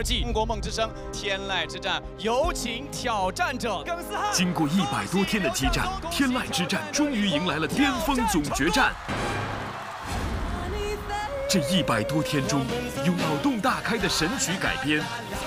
二季中国梦之声天籁之战，有请挑战者耿思翰。 经过100多天的激战，天籁之战终于迎来了巅峰总决战。这100多天中，有脑洞大开的神曲改编。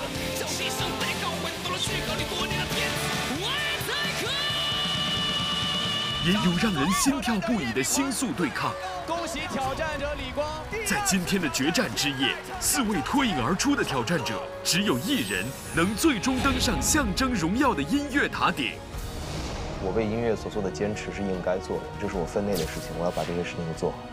也有让人心跳不已的星宿对抗。 恭喜挑战者李光！ 在今天的决战之夜，4位脱颖而出的挑战者，只有1人能最终登上象征荣耀的音乐塔顶。 我为音乐所做的坚持是应该做的，这是我分内的事情，我要把这个事情做好。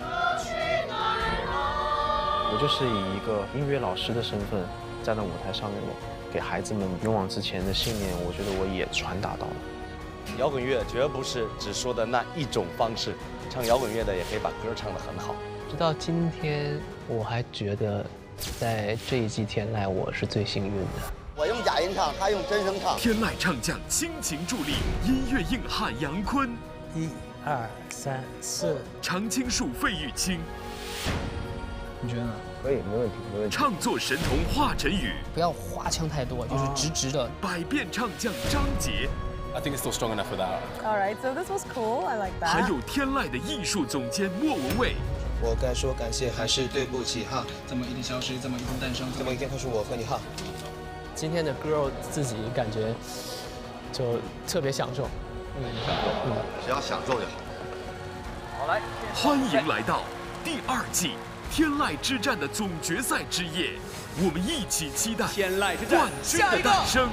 我就是以一个音乐老师的身份站在舞台上面了，给孩子们勇往直前的信念，我觉得我也传达到了。 摇滚乐绝不是只说的那一种方式，唱摇滚乐的也可以把歌唱得很好。 直到今天，我还觉得在这一季天籁我是最幸运的。 我用假音唱，他用真声唱。 天籁唱将倾情助力，音乐硬汉杨坤 ，1、2、3、4， 常青树费玉清， 你觉得呢？ 可以，没问题，没问题。 唱作神童华晨宇， 不要花腔太多，就是直直的。 百变唱将张杰。 I think it's still strong enough for that. All right, so this was cool. I like that. 还有天籁的艺术总监莫文蔚。 我该说感谢还是对不起哈？这么一天消失，这么一天诞生， 这么一天会是我和你哈。 今天的歌自己感觉就特别享受。 只要享受就好。 好来， 欢迎来到第2季天籁之战的总决赛之夜，我们一起期待天籁之战冠军的诞生。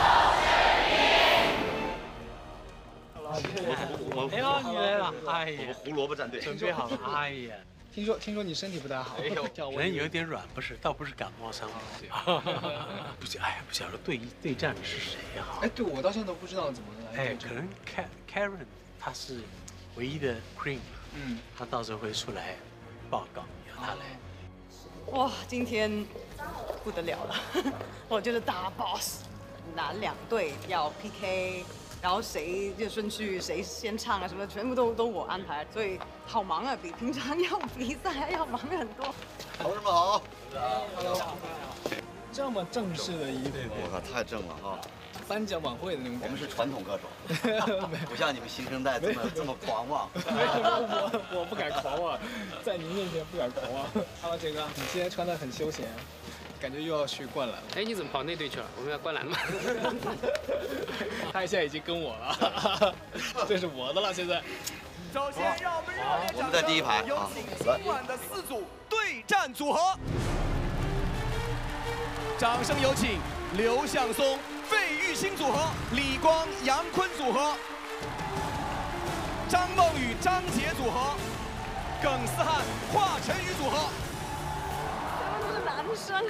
哎呦，你来了！哎呀， 我们胡萝卜战队准备好了。哎呀，听说你身体不太好， 哎呦，人有点软，倒不是感冒伤不是，哎呀，不晓得对战的是谁呀？ 哎，对我到现在都不知道怎么来。 哎，可能 Karen 她是唯一的 Cream， 她到时候会出来报告，由她来。 哇，今天不得了了，我就是大 boss， 哪2队要 PK。 然后谁就顺序谁先唱啊什么，全部都我安排，所以好忙啊，比平常要比赛还要忙很多。 同志们好。 这么正式的衣服， 我靠，太正了啊！ 颁奖晚会的那种感觉。 我们是传统歌手，不像你们新生代这么狂妄。 我不敢狂妄，在您面前不敢狂妄。Hello， 杰哥，你今天穿得很休闲。 感觉又要去灌篮了。 哎，你怎么跑那队去了？我们要灌篮吗？ 他现在已经跟我了，这是我的了。现在， 首先让我们热烈我们在第1排， 有请今晚的4组对战组合。掌声有请刘向松、费玉清组合、李光、杨坤组合，张梦雨、张杰组合，耿思翰、华晨宇组合。 男生，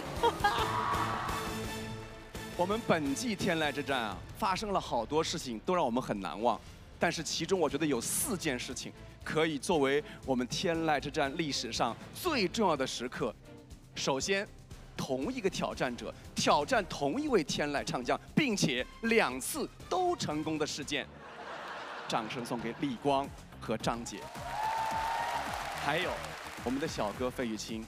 我们本季天籁之战啊，发生了好多事情，都让我们很难忘。但是其中我觉得有4件事情可以作为我们天籁之战历史上最重要的时刻。首先，同一个挑战者挑战同一位天籁唱将，并且2次都成功的事件。掌声送给李光和张杰。还有我们的小哥费玉清。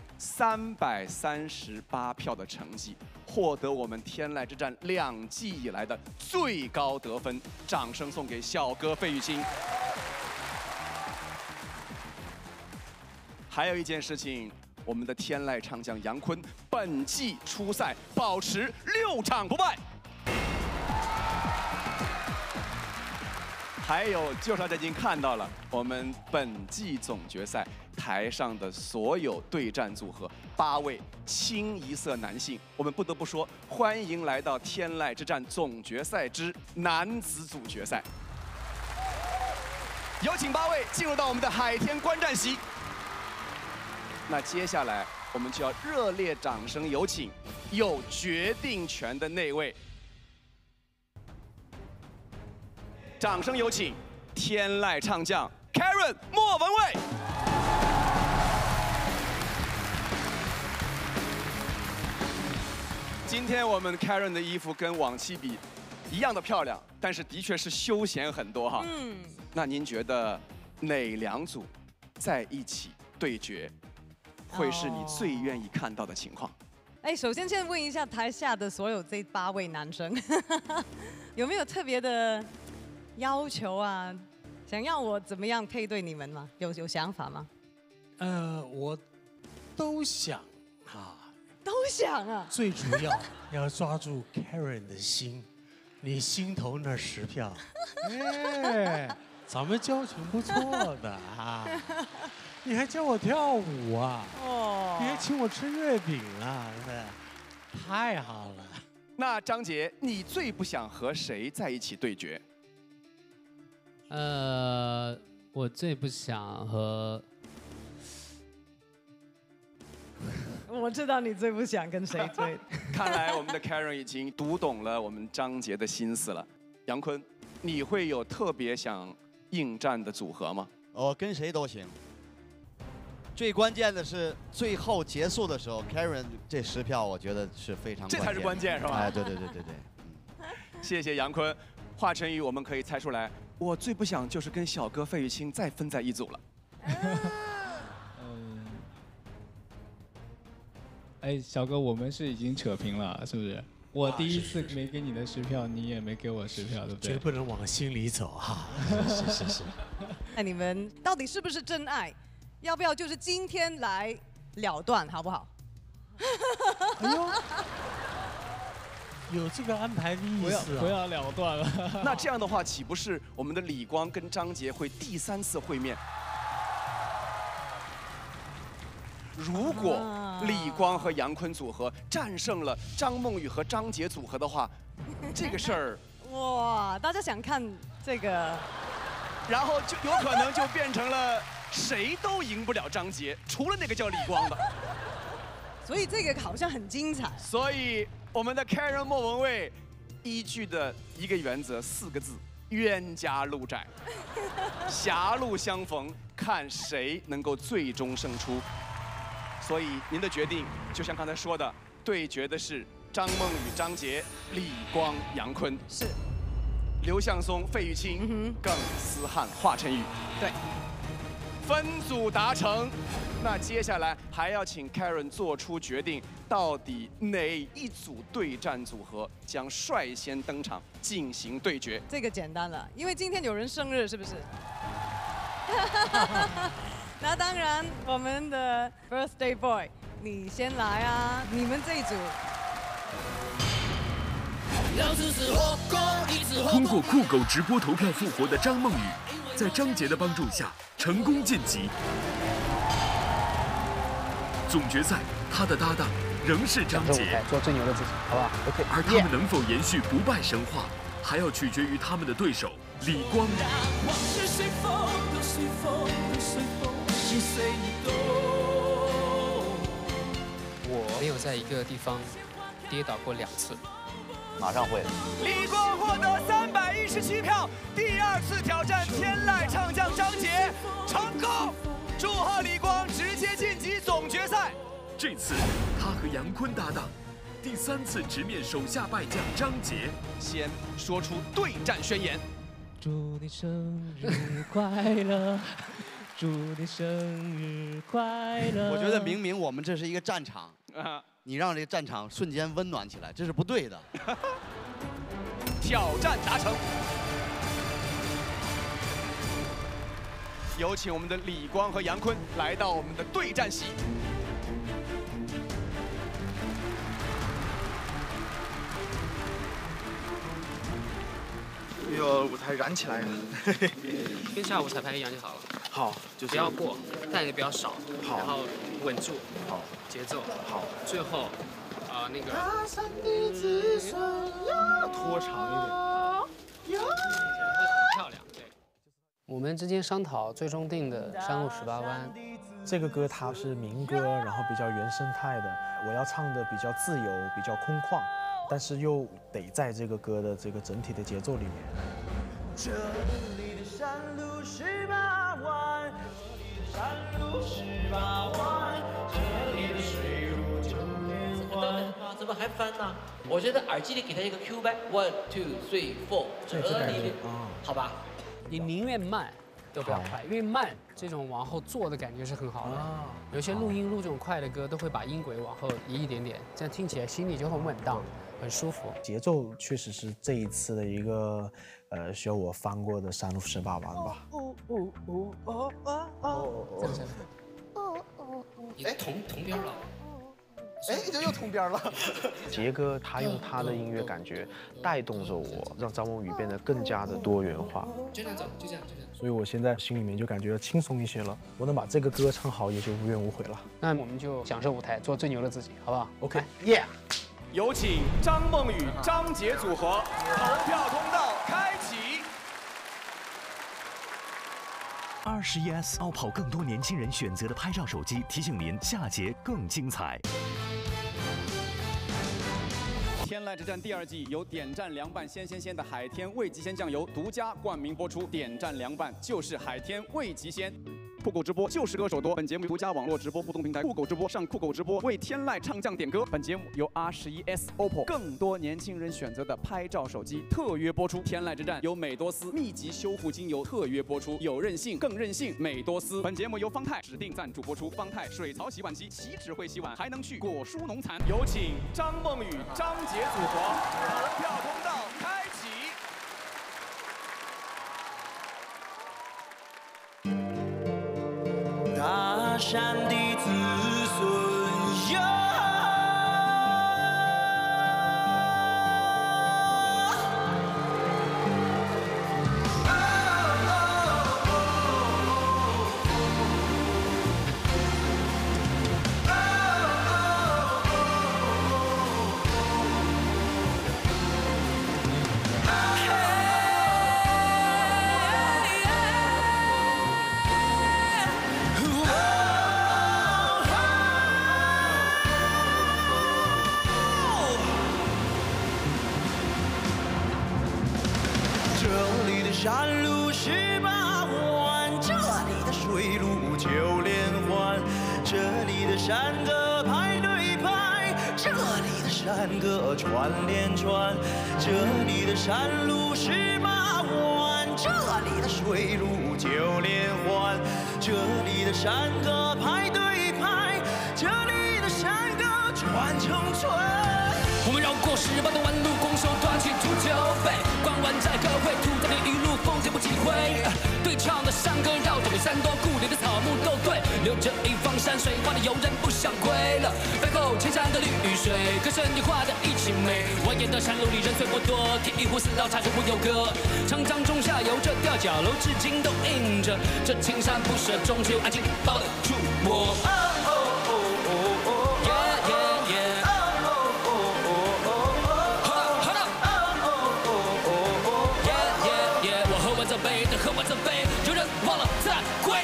338票的成绩，获得我们天籁之战2季以来的最高得分，掌声送给小哥费玉清。还有一件事情，我们的天籁唱将杨坤本季出赛保持6场不败。还有就是大家已经看到了，我们本季总决赛。 台上的所有对战组合，8位清一色男性，我们不得不说，欢迎来到天籁之战总决赛之男子组决赛。有请8位进入到我们的海天观战席。那接下来我们就要热烈掌声有请有决定权的那位，掌声有请天籁唱将 Karen 莫文蔚。 今天我们 Karen 的衣服跟往期比一样的漂亮，但是的确是休闲很多哈。那您觉得哪2组在一起对决，会是你最愿意看到的情况？ 哎，首先先问一下台下的所有这8位男生，有没有特别的要求啊？想要我怎么样配对你们吗？有想法吗？ 我都想啊， 都想啊。 最主要抓住 Karen 的心，你心头那10票，哎，咱们交情不错的啊。你还教我跳舞啊？哦，你还请我吃月饼啊？太好了。 那张杰，你最不想和谁在一起对决？ 我最不想和。 我知道你最不想跟谁对。 看来我们的 Karen 已经读懂了我们张杰的心思了。杨坤，你会有特别想应战的组合吗？ 跟谁都行。最关键的是最后结束的时候 ，Karen 这10票，我觉得是非常关键。 这才是关键，是吧？ 哎，对。 谢谢杨坤。华晨宇，我们可以猜出来，我最不想就是跟小哥费玉清再分在一组了。 哎，小哥，我们是已经扯平了，是不是？我第一次没给你的10票，你也没给我10票，对不对？ 绝不能往心里走哈。是。 那你们到底是不是真爱？要不要就是今天来了断，好不好？ 哎呦，有这个安排的意思啊！ 不要了断了。 那这样的话，岂不是我们的李光跟张杰会第3次会面？如果李光和杨坤组合战胜了张梦雨和张杰组合的话，这个事儿， 哇，大家想看这个， 然后就有可能就变成了谁都赢不了张杰，除了那个叫李光的。 所以这个好像很精彩。 所以我们的 Karen 莫文蔚依据的一个原则4个字：冤家路窄，狭路相逢，看谁能够最终胜出。所以您的决定就像刚才说的，对决的是张梦雨、张杰、李光、杨坤， 是刘向松、费玉清、耿思翰、华晨宇。 对， 分组达成。那接下来还要请 Karen 做出决定，到底哪一组对战组合将率先登场进行对决？ 这个简单了，因为今天有人生日，是不是？那当然，我们的 Birthday Boy， 你先来啊！你们这一组。 通过酷狗直播投票复活的张梦雨，在张杰的帮助下成功晋级。总决赛，他的搭档仍是张杰， 做最牛的自己，好不好 ？OK。 而他们能否延续不败神话，还要取决于他们的对手李光。 我没有在一个地方跌倒过2次。 马上会。 李光获得317票，第2次挑战天籁唱将张杰成功，祝贺李光直接晋级总决赛。 这次他和杨坤搭档，第3次直面手下败将张杰， 先说出对战宣言。 祝你生日快乐，祝你生日快乐。 我觉得明明我们这是一个战场你让这个战场瞬间温暖起来，这是不对的。 挑战达成，有请我们的李光和杨坤来到我们的对战席。 哎呦，舞台燃起来了！ 跟下午彩排一样就好了。 好，就不要过，但也不要少。 好， 然后稳住。 好， 节奏。 好， 最后，那个拖长一点。 漂亮，对。我们之间商讨，最终定的《山路18弯》。 这个歌它是民歌，然后比较原生态的，我要唱的比较自由，比较空旷，但是又得在这个歌的这个整体的节奏里面。 这里的山路18弯，山路18弯，这里的水路9连环。 怎么还翻呢？我觉得耳机里给他一个 Q 呗 ，1 2 3 4，这里的，好吧？ 你宁愿慢， 都不要快，因为慢这种往后坐的感觉是很好的。有些录音录这种快的歌，都会把音轨往后移一点点，这样听起来心里就很稳当，很舒服。 节奏确实是这一次的一个需要我翻过的山路18弯吧。 你同边了。 哎，这又同边了。 杰哥他用他的音乐感觉带动着我，让张梦雨变得更加的多元化。 就这样走，就这样。 所以我现在心里面就感觉轻松一些了。我能把这个歌唱好，也就无怨无悔了。 那我们就享受舞台，做最牛的自己，好不好 ？OK， 耶！有请张梦雨、张杰组合，投票通道开启。 21S 傲跑更多年轻人选择的拍照手机，提醒您下节更精彩。 天籁之战第2季由点赞凉拌鲜的海天味极鲜酱油独家冠名播出，点赞凉拌就是海天味极鲜。酷狗直播就是歌手多，本节目独家网络直播互动平台酷狗直播上酷狗直播为天籁唱将点歌。本节目由 R11S OPPO 更多年轻人选择的拍照手机特约播出。天籁之战由美多斯密集修复精油特约播出，有韧性更韧性，美多斯。本节目由方太指定赞助播出，方太水槽洗碗机岂止会洗碗，还能去果蔬农残。有请张梦雨、张杰组合，投票通道开启。 大山的子孙呀，山路18弯，这里的水路9连环，这里的山歌排对排，这里的山歌串连串，这里的山路18弯，这里的水路9连环，这里的山歌排对排，这里的山歌串成串。 我们绕过18的弯路，拱手端起秃鹫背，关湾在歌会，吐在的一路风景不几回。对唱的山歌绕着每山多，故里的草木都对，留着一方山水画的游人不想归了。背后千山的绿水，歌声也画的一起美。蜿蜒的山路里人虽不多，铁一壶4道茶全部有歌。长江中下游这吊脚楼至今都印着，这青山不舍，终究安静抱得住我。喝完这杯，有人忘了再归。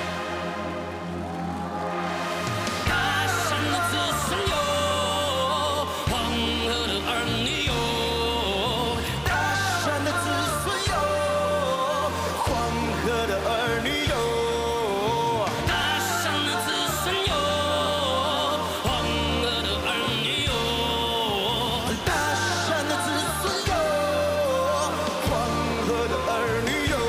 大山的子孙有，黄河的儿女有。 大山的子孙有，黄河的儿女有。 大山的子孙有，黄河的儿女有。 大山的子孙有，黄河的儿女有。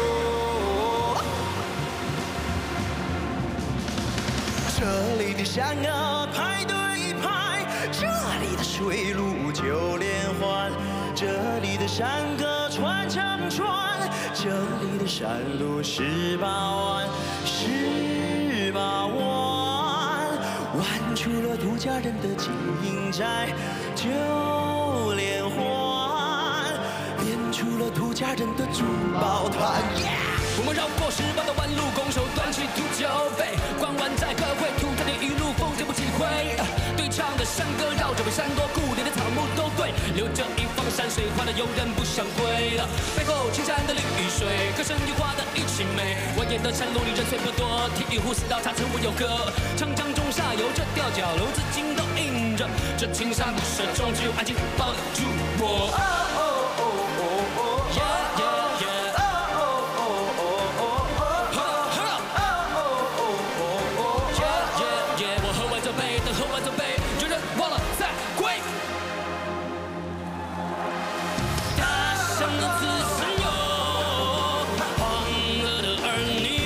这里的山啊排对排，这里的水路9连环，这里的山歌串成串，这里的山路18弯，18弯，弯出了土家人的金银寨，9连环，连出了土家人的珠宝团。 我们绕过18的弯路，拱手端起秃鹫背，关湾在歌会，吐在的一路风景不几回。对唱的山歌绕着每山多，故里的草木都对，留着一方山水画的游人不想归了。背后青山的绿水，歌声也画的一起美。蜿蜒的山路里人虽不多，提一壶4道茶成我有歌。长江中下游这吊脚楼至今都印着，这青山不舍，终究安静抱得住我。大山的子孙有，黄河的儿女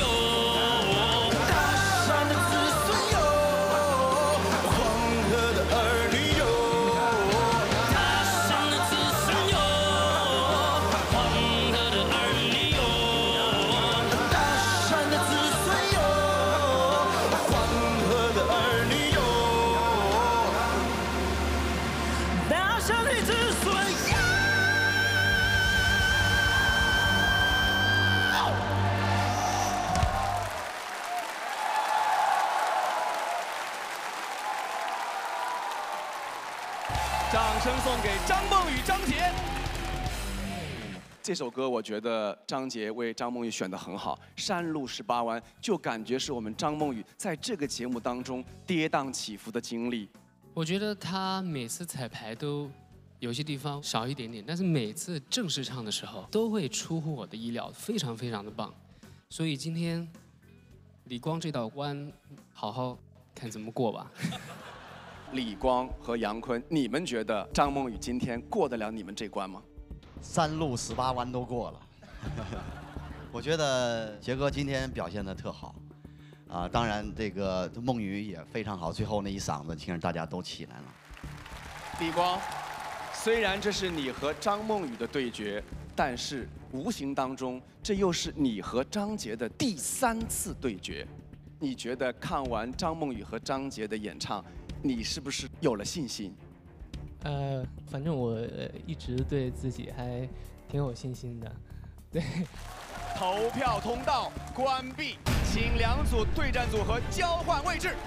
掌声送给张梦雨、张杰。这首歌我觉得张杰为张梦雨选得很好，《山路18弯》就感觉是我们张梦雨在这个节目当中跌宕起伏的经历。 我觉得他每次彩排都有些地方少一点点，但是每次正式唱的时候都会出乎我的意料，非常非常的棒。所以今天李光这道关，好好看怎么过吧。 李光和杨坤，你们觉得张梦雨今天过得了你们这关吗 ？3路18弯都过了。我觉得杰哥今天表现得特好，啊，当然这个梦雨也非常好，最后那一嗓子，听着大家都起来了。 李光，虽然这是你和张梦雨的对决，但是无形当中，这又是你和张杰的第3次对决。你觉得看完张梦雨和张杰的演唱，你是不是有了信心？ 反正我一直对自己还挺有信心的，对。 投票通道关闭，请2组对战组合交换位置。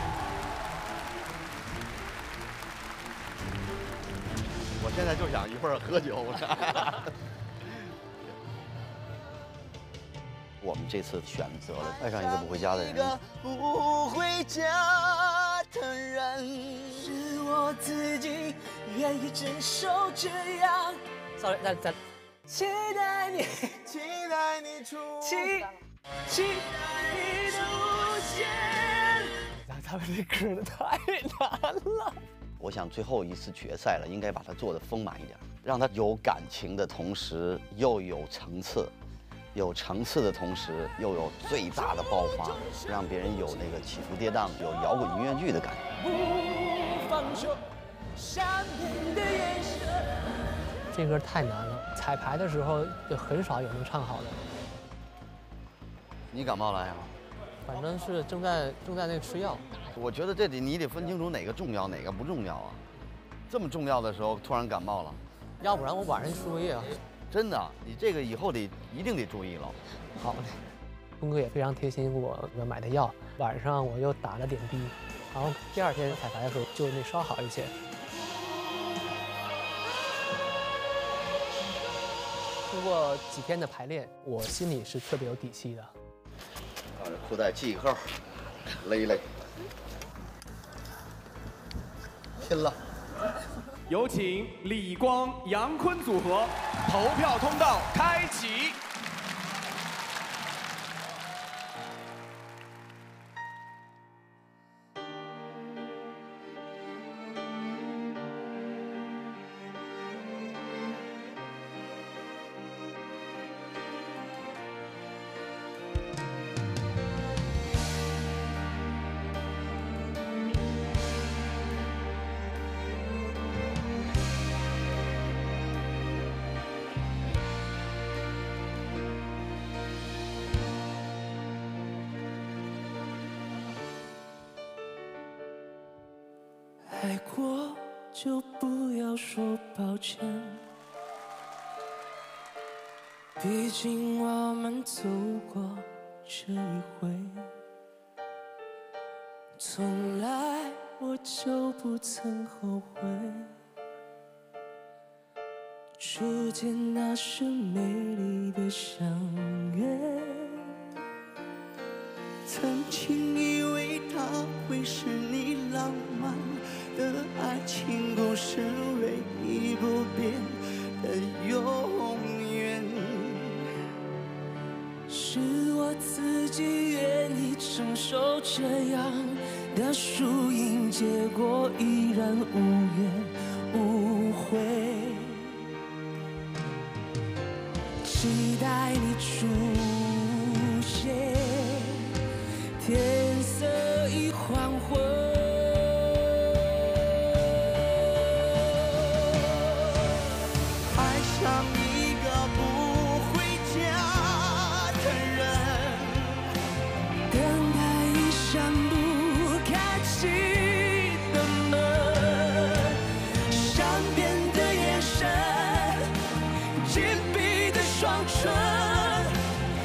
我现在就想一会儿喝酒。我们这次选择了爱上一个不回家的人。 不回家的人，是我自己愿意承受这样。 Sorry， 再。 期待你，期待你出现，期待你出现。 他们这歌太难了。 我想最后一次决赛了，应该把它做得丰满一点，让它有感情的同时又有层次，有层次的同时又有最大的爆发，让别人有那个起伏跌宕，有摇滚音乐剧的感觉。 不放手，善变的眼神。 这歌太难了，彩排的时候就很少有能唱好的。 你感冒了呀？ 反正是正在那个吃药。 我觉得你得分清楚哪个重要，哪个不重要啊。这么重要的时候突然感冒了， 要不然我晚上输液啊。 真的，你这个以后一定得注意了。 好嘞。坤哥也非常贴心，给我买的药，晚上我又打了点滴，然后第2天彩排的时候就那稍好一些。经过几天的排练，我心里是特别有底气的。 把这裤带系一扣，勒一勒，拼了！ 有请李光、杨坤组合，投票通道开启。 爱过就不要说抱歉，毕竟我们走过这一回，从来我就不曾后悔。初见那是美丽的相约，曾经以为它会是你浪漫的爱情故事，唯一不变的永远，是我自己愿意承受这样的输赢，结果依然无怨无悔。期待你出现，天色已黄昏。爱上一个不回家的人，等待一扇不开启的门，善变的眼神，紧闭的双唇，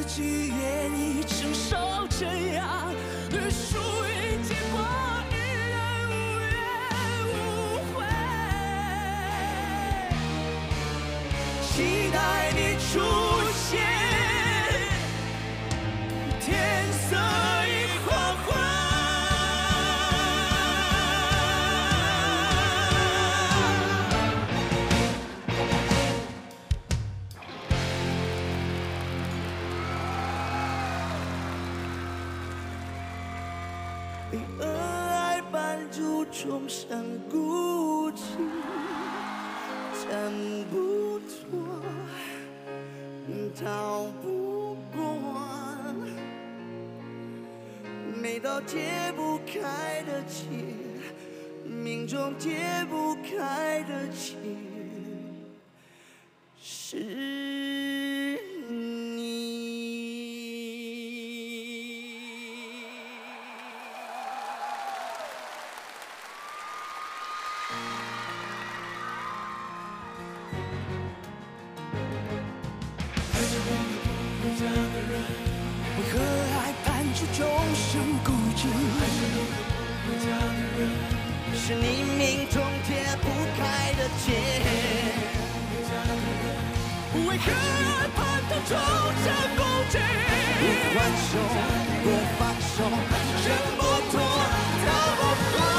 己愿意承受这样的属于结果，依然无怨无悔。期待你出现，天色已黄昏。被恩爱绊住，终生孤寂，挣不脱，逃不过，美到解不开的结，命中解不开的结，是你。为何爱绊住终生孤寂？是你命中解不开的结。为何爱绊到终生孤寂？不还手，不放手，挣不脱，逃不过。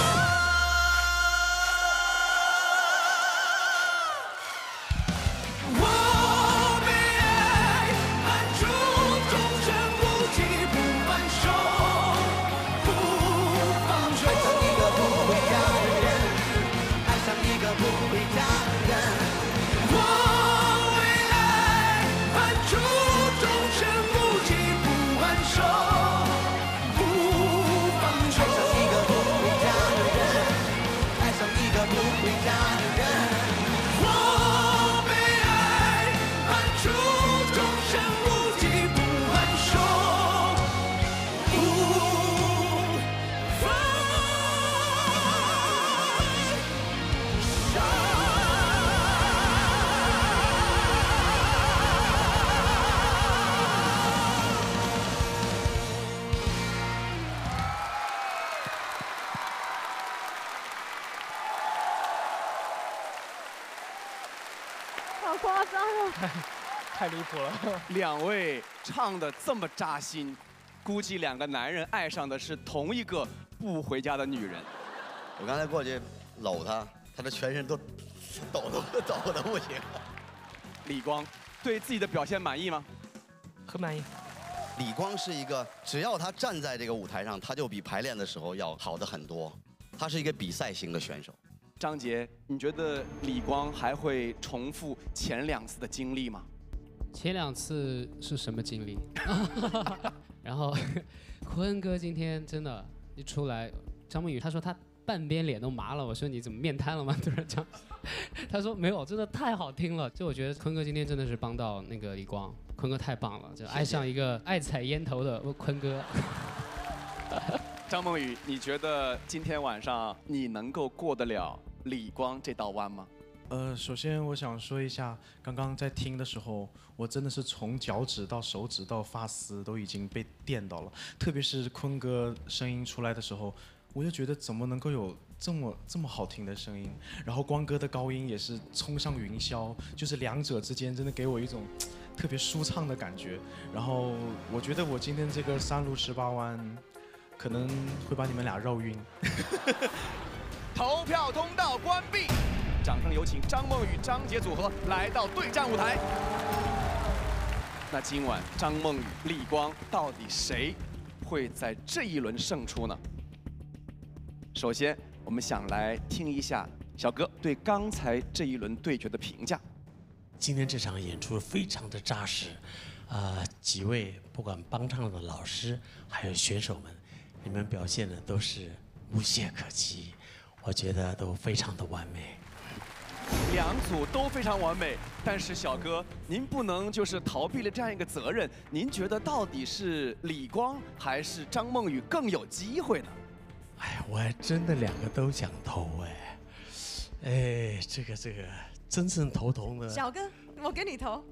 好夸张啊！太离谱了。两位唱的这么扎心，估计两个男人爱上的是同一个不回家的女人。 我刚才过去搂她，她的全身都抖的不行。 李光对自己的表现满意吗？ 很满意。 李光是一个，只要他站在这个舞台上，他就比排练的时候要好的很多。他是一个比赛型的选手。 张杰，你觉得李光还会重复前2次的经历吗？ 前2次是什么经历？然后坤哥今天真的，一出来，张梦雨他说他半边脸都麻了，我说你怎么面瘫了吗？突然这样，他说没有，真的太好听了。就我觉得坤哥今天真的是帮到那个李光，坤哥太棒了，就爱上一个爱踩烟头的坤哥。 张梦雨，你觉得今天晚上你能够过得了李光这道弯吗？ 首先我想说一下，刚刚在听的时候，我真的是从脚趾到手指到发丝都已经被电到了，特别是坤哥声音出来的时候，我就觉得怎么能够有这么好听的声音，然后光哥的高音也是冲上云霄，就是两者之间真的给我一种特别舒畅的感觉。然后我觉得我今天这个3路18弯，可能会把你们俩绕晕。 投票通道关闭，掌声有请张梦雨、张杰组合来到对战舞台。那今晚张梦雨、李光到底谁会在这一轮胜出呢？首先，我们想来听一下小哥对刚才这一轮对决的评价。 今天这场演出非常的扎实，几位不管帮唱的老师还有选手们，你们表现的都是无懈可击，我觉得都非常的完美。 两组都非常完美，但是小哥，您不能就是逃避了这样一个责任。您觉得到底是李光还是张梦雨更有机会呢？ 哎呀，我还真的2个都想投哎，这个真正头痛的。 小哥，我给你投。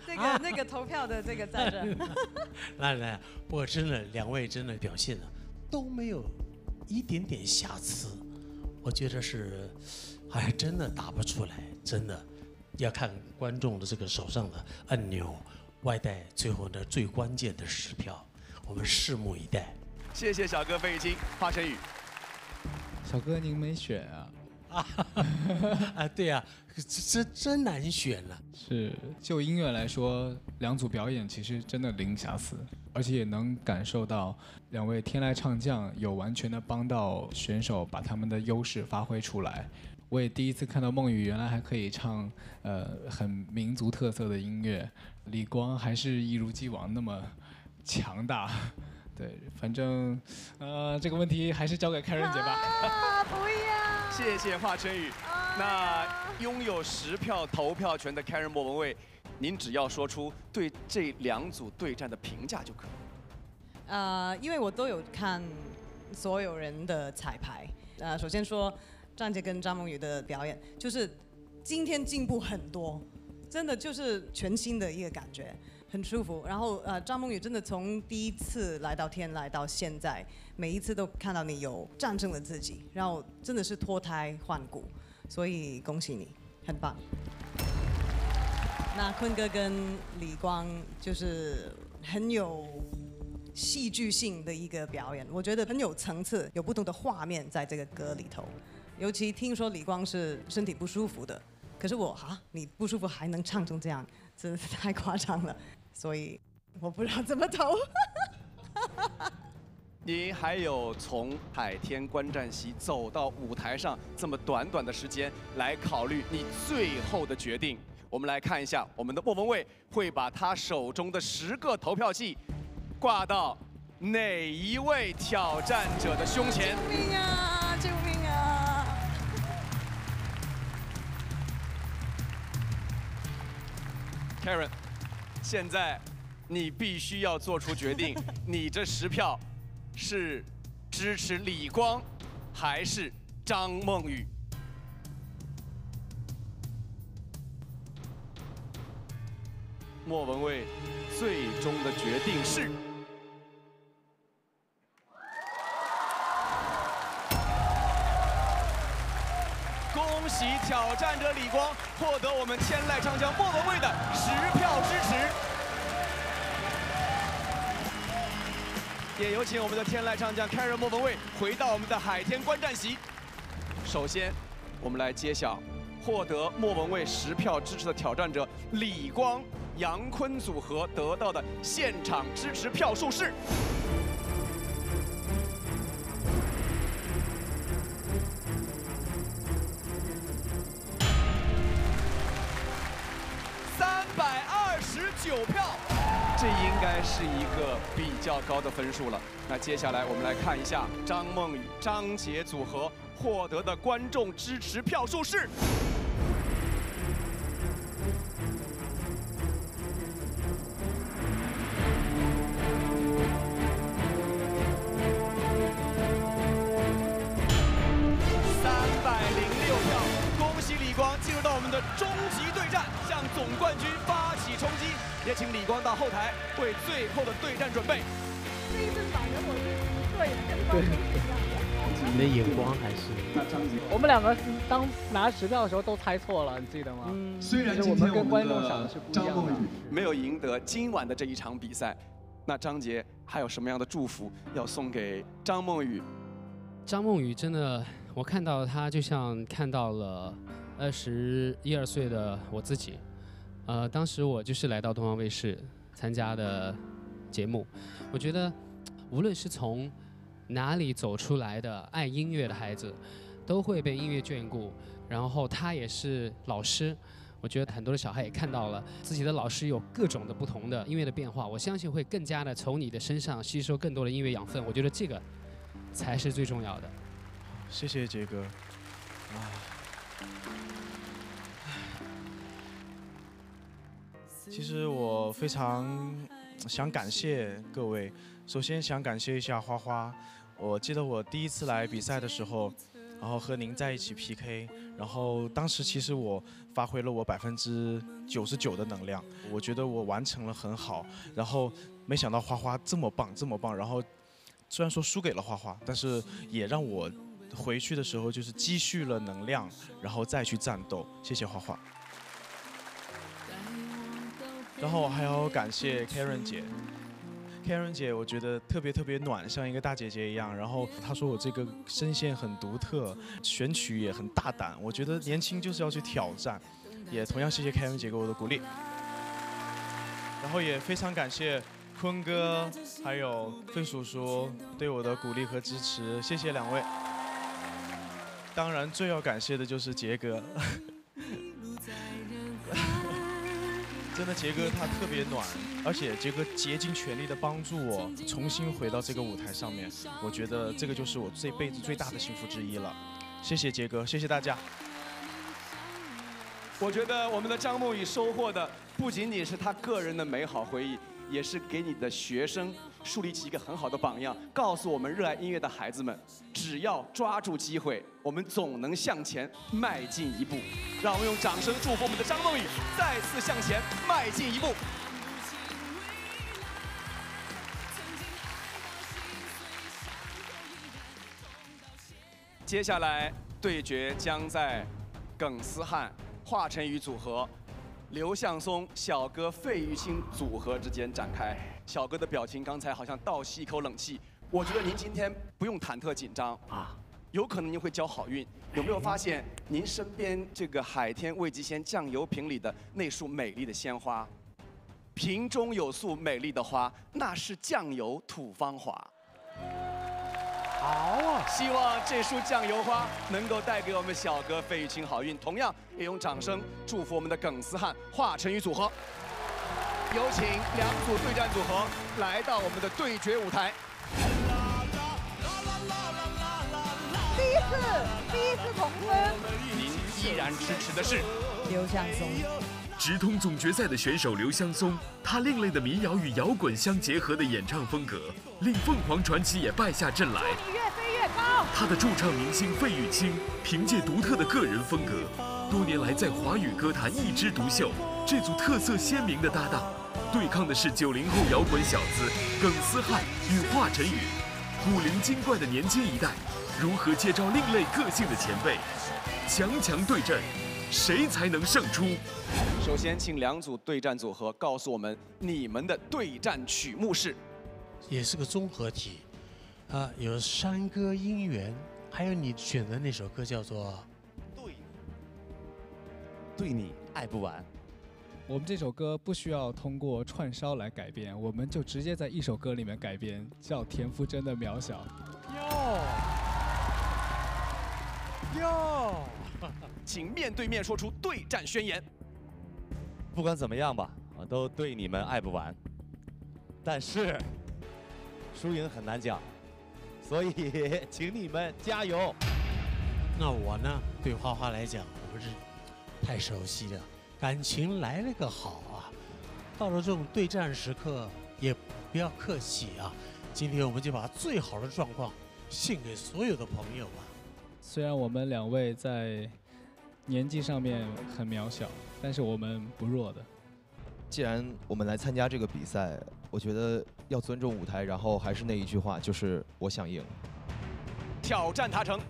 那个投票的这个在这。 那，不过真的2位真的表现的都没有一点点瑕疵，我觉得是还真的打不出来，真的要看观众的这个手上的按钮，外带最后的最关键的10票，我们拭目以待。 谢谢小哥费玉清，华晨宇。 小哥您没选啊？ 对啊，这真难选了。 是，就音乐来说，2组表演其实真的零瑕疵，而且也能感受到2位天籁唱将有完全的帮到选手把他们的优势发挥出来。我也第一次看到孟宇原来还可以唱很民族特色的音乐，李光还是一如既往那么强大。对，反正这个问题还是交给Karen姐吧。 不要。 谢谢华晨宇。那拥有10票投票权的Karen莫文蔚，您只要说出对这2组对战的评价就可以。 因为我都有看所有人的彩排。首先说张杰跟张梦雨的表演，就是今天进步很多，真的就是全新的一个感觉。很舒服，然后张梦雨真的从第一次来到天籁到现在，每一次都看到你有战胜了自己，然后真的是脱胎换骨，所以恭喜你，很棒。那坤哥跟李光就是很有戏剧性的一个表演，我觉得很有层次，有不同的画面在这个歌里头。尤其听说李光是身体不舒服的，可是你不舒服还能唱成这样，真的是太夸张了。所以我不知道怎么投。 你还有从海天观战席走到舞台上这么短短的时间来考虑你最后的决定。我们来看一下，我们的莫文蔚会把他手中的10个投票器挂到哪一位挑战者的胸前？ 救命啊！救命啊！ Karen， 现在你必须要做出决定，你这10票是支持李光还是张梦雨？莫文蔚最终的决定是。 恭喜挑战者李光获得我们天籁唱将莫文蔚的10票支持，也有请我们的天籁唱将 Karen 莫文蔚回到我们的海天观战席。首先，我们来揭晓获得莫文蔚10票支持的挑战者李光、杨坤组合得到的现场支持票数是。 329票，这应该是一个比较高的分数了。那接下来我们来看一下张梦雨、张杰组合获得的观众支持票数是。 进入到我们的终极对战，向总冠军发起冲击。也请李光到后台为最后的对战准备。 这一次反正我是对的，跟观众是一样的。 你的眼光还是…… 我们2个当拿10票的时候都猜错了，你记得吗？ 虽然我们跟观众想的是不一样的。 没有赢得今晚的这一场比赛，那张杰还有什么样的祝福要送给张梦雨？ 张梦雨真的，我看到她就像看到了。 21、22岁的我自己，当时我就是来到东方卫视参加的节目，我觉得无论是从哪里走出来的爱音乐的孩子，都会被音乐眷顾。然后他也是老师，我觉得很多的小孩也看到了自己的老师有各种的不同的音乐的变化，我相信会更加的从你的身上吸收更多的音乐养分。我觉得这个才是最重要的。 谢谢杰哥。其实我非常想感谢各位，首先想感谢一下花花。我记得我第一次来比赛的时候， 然后和您在一起 PK， 然后当时其实我发挥了我99%的能量，我觉得我完成了很好，然后没想到花花这么棒，然后虽然说输给了花花，但是也让我回去的时候就是积蓄了能量，然后再去战斗。谢谢花花。然后还要感谢 Karen 姐。Karen 姐，我觉得特别暖，像一个大姐姐一样。然后她说我这个声线很独特，选曲也很大胆。我觉得年轻就是要去挑战，也同样谢谢 Karen 姐给我的鼓励。然后也非常感谢坤哥还有费叔叔对我的鼓励和支持，谢谢两位。当然最要感谢的就是杰哥。真的，杰哥他特别暖，而且杰哥竭尽全力的帮助我重新回到这个舞台上面。我觉得这个就是我这辈子最大的幸福之一了。谢谢杰哥，谢谢大家。 我觉得我们的张梦雨收获的不仅仅是他个人的美好回忆，也是给你的学生树立起一个很好的榜样，告诉我们热爱音乐的孩子们，只要抓住机会，我们总能向前迈进一步。让我们用掌声祝福我们的张梦雨再次向前迈进一步。接下来对决将在耿思翰、华晨宇组合、刘向松、小哥费玉清组合之间展开。小哥的表情刚才好像倒吸一口冷气，我觉得您今天不用忐忑紧张啊，有可能您会交好运。有没有发现您身边这个海天味极鲜酱油瓶里的那束美丽的鲜花？瓶中有束美丽的花，那是酱油土芳华。好啊！希望这束酱油花能够带给我们小哥费玉清好运。同样，也用掌声祝福我们的耿思翰、华晨宇组合。有请两组对战组合来到我们的对决舞台。 第一次同分。 您依然支持的是刘向松。 直通总决赛的选手刘香松，他另类的民谣与摇滚相结合的演唱风格，令凤凰传奇也败下阵来。 你越飞越高。 他的驻唱明星费玉清，凭借独特的个人风格，多年来在华语歌坛一枝独秀。这组特色鲜明的搭档，对抗的是90后摇滚小子耿思翰与华晨宇。古灵精怪的年轻一代，如何接招另类个性的前辈？强对阵，谁才能胜出？ 首先，请两组对战组合告诉我们你们的对战曲目是。 也是个综合体，有山歌姻缘，还有你选的那首歌叫做《 对你爱不完》。 我们这首歌不需要通过串烧来改编，我们就直接在一首歌里面改编，叫田馥甄的《渺小》。 哟，请面对面说出对战宣言。 不管怎么样吧，我都对你们爱不完，但是输赢很难讲，所以请你们加油。 那我呢，对花花来讲，我们是太熟悉了，感情来了个好啊！到了这种对战时刻，也不要客气啊！今天我们就把最好的状况献给所有的朋友吧。 虽然我们两位在年纪上面很渺小，但是我们不弱的。 既然我们来参加这个比赛，我觉得要尊重舞台，然后还是那一句话，就是我想赢。 挑战达成。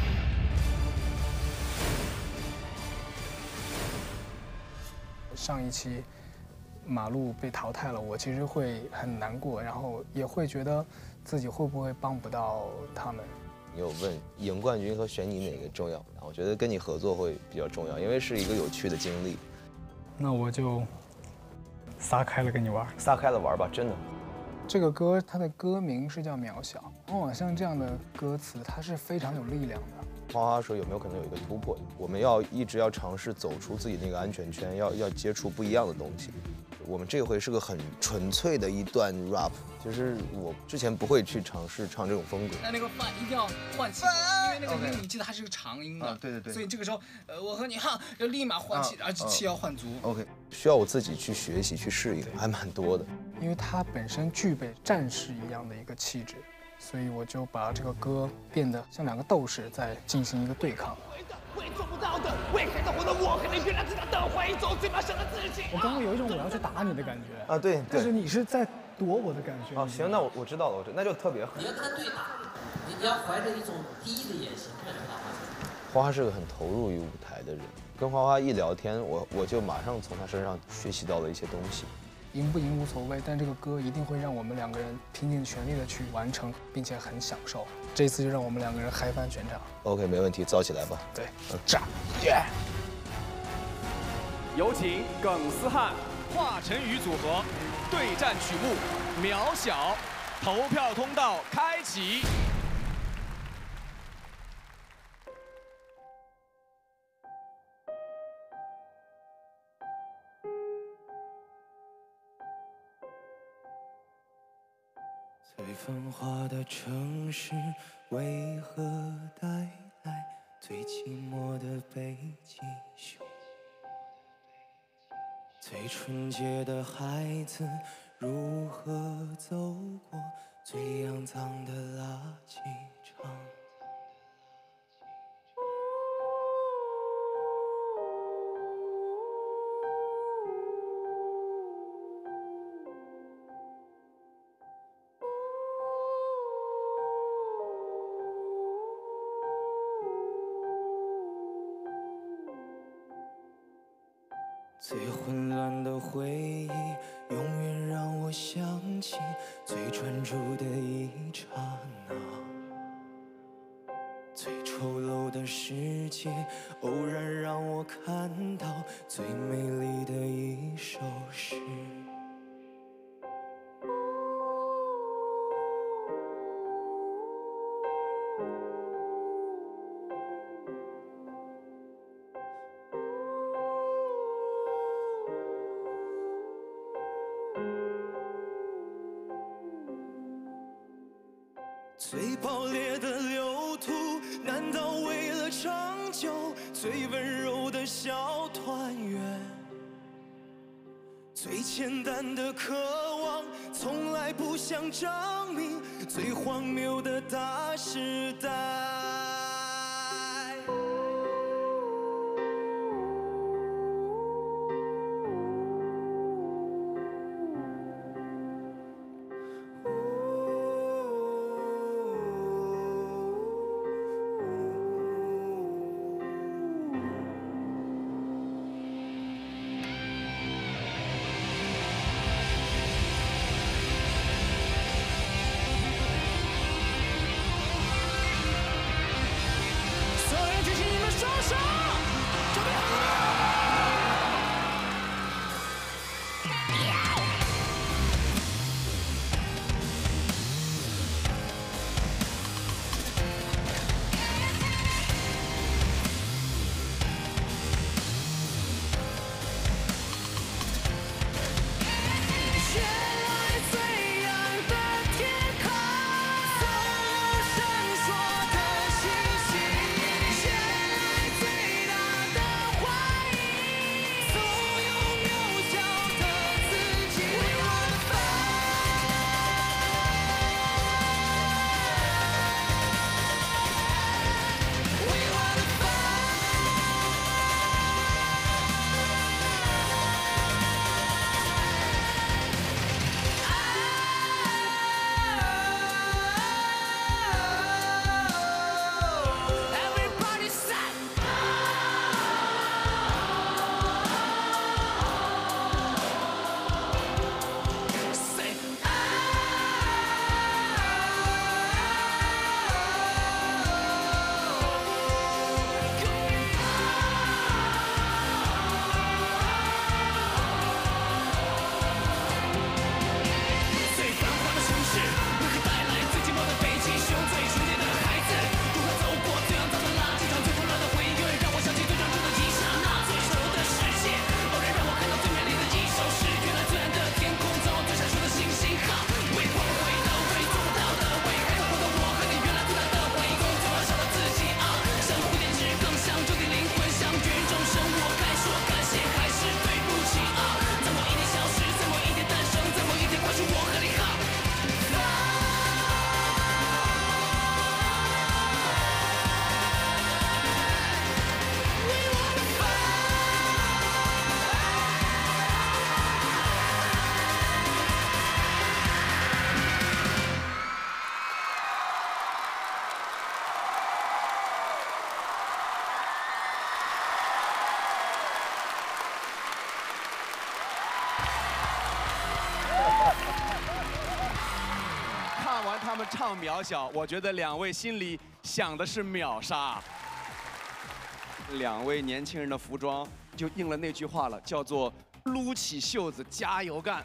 上一期马路被淘汰了，我其实会很难过，然后也会觉得自己会不会帮不到他们。 你有问赢冠军和选你哪个重要？我觉得跟你合作会比较重要，因为是一个有趣的经历。 那我就撒开了跟你玩， 撒开了玩吧，真的。 这个歌它的歌名是叫《渺小》，往往像这样的歌词，它是非常有力量的。 花花说有没有可能有一个突破？我们要一直要尝试走出自己那个安全圈，要接触不一样的东西。我们这回是个很纯粹的一段 rap， 就是我之前不会去尝试唱这种风格。 那个饭一定要换气，因为那个音你记得它是个长音的， 对对对。 所以这个时候，我和你哈要立马换气，而且气要换足。 OK， 需要我自己去学习去适应，还蛮多的。 因为它本身具备战士一样的一个气质， 所以我就把这个歌变得像两个斗士在进行一个对抗。我刚刚有一种我要去打你的感觉啊，对， 但是你是在躲我的感觉。 哦，行，那我知道了，那就特别好。 你要跟他对打，你要怀着一种第一的野心看着他。 花花是个很投入于舞台的人，跟花花一聊天，我就马上从他身上学习到了一些东西。 赢不赢无所谓，但这个歌一定会让我们两个人拼尽全力的去完成，并且很享受。这一次就让我们两个人嗨翻全场。 OK， 没问题，造起来吧。 对， 炸！ 耶！ 有请耿思翰、华晨宇组合对战曲目《渺小》，投票通道开启。 最繁华的城市为何带来最寂寞的北极熊？最纯洁的孩子如何走过最肮脏的垃圾场？最混乱的回忆，永远让我想起最专注的一刹那。最丑陋的世界，偶然让我看到最美丽的一首诗。最爆裂的流图，难道为了长久？最温柔的小团圆，最简单的渴望，从来不想证明。最荒谬的大时代。 他们唱渺小，我觉得2位心里想的是秒杀。2位年轻人的服装就应了那句话了，叫做撸起袖子加油干。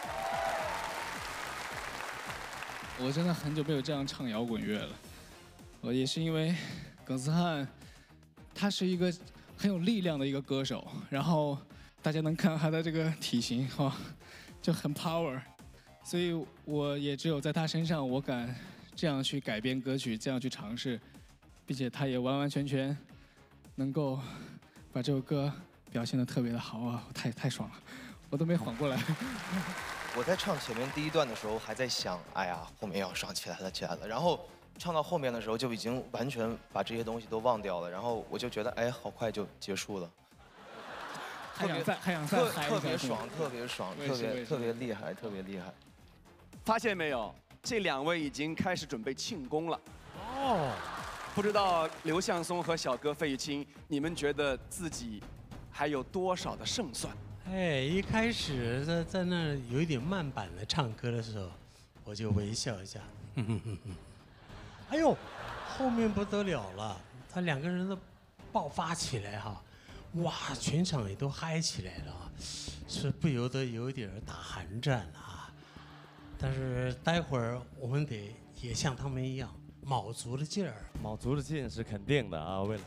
我真的很久没有这样唱摇滚乐了。我也是因为耿斯汉，他是一个很有力量的一个歌手，然后大家能看到他的这个体型，哇，就很 power， 所以我也只有在他身上，我敢这样去改编歌曲，这样去尝试，并且他也完完全全能够把这首歌表现得特别的好啊，太爽了，我都没缓过来。 我在唱前面第1段的时候还在想，哎呀，后面要上起来了，然后唱到后面的时候就已经完全把这些东西都忘掉了，然后我就觉得，哎，好快就结束了。 还想再嗨一下， 特别爽，特别爽，特别厉害，特别厉害。 发现没有，这2位已经开始准备庆功了。 哦， 不知道刘向松和小哥费玉清，你们觉得自己还有多少的胜算？ 哎，一开始在那有一点慢板的唱歌的时候，我就微笑一下，哎呦，后面不得了了，他2个人的爆发起来哈。哇，全场也都嗨起来了，是不由得有点打寒战啊。但是待会儿我们得也像他们一样，卯足了劲儿。 卯足了劲是肯定的啊，为了。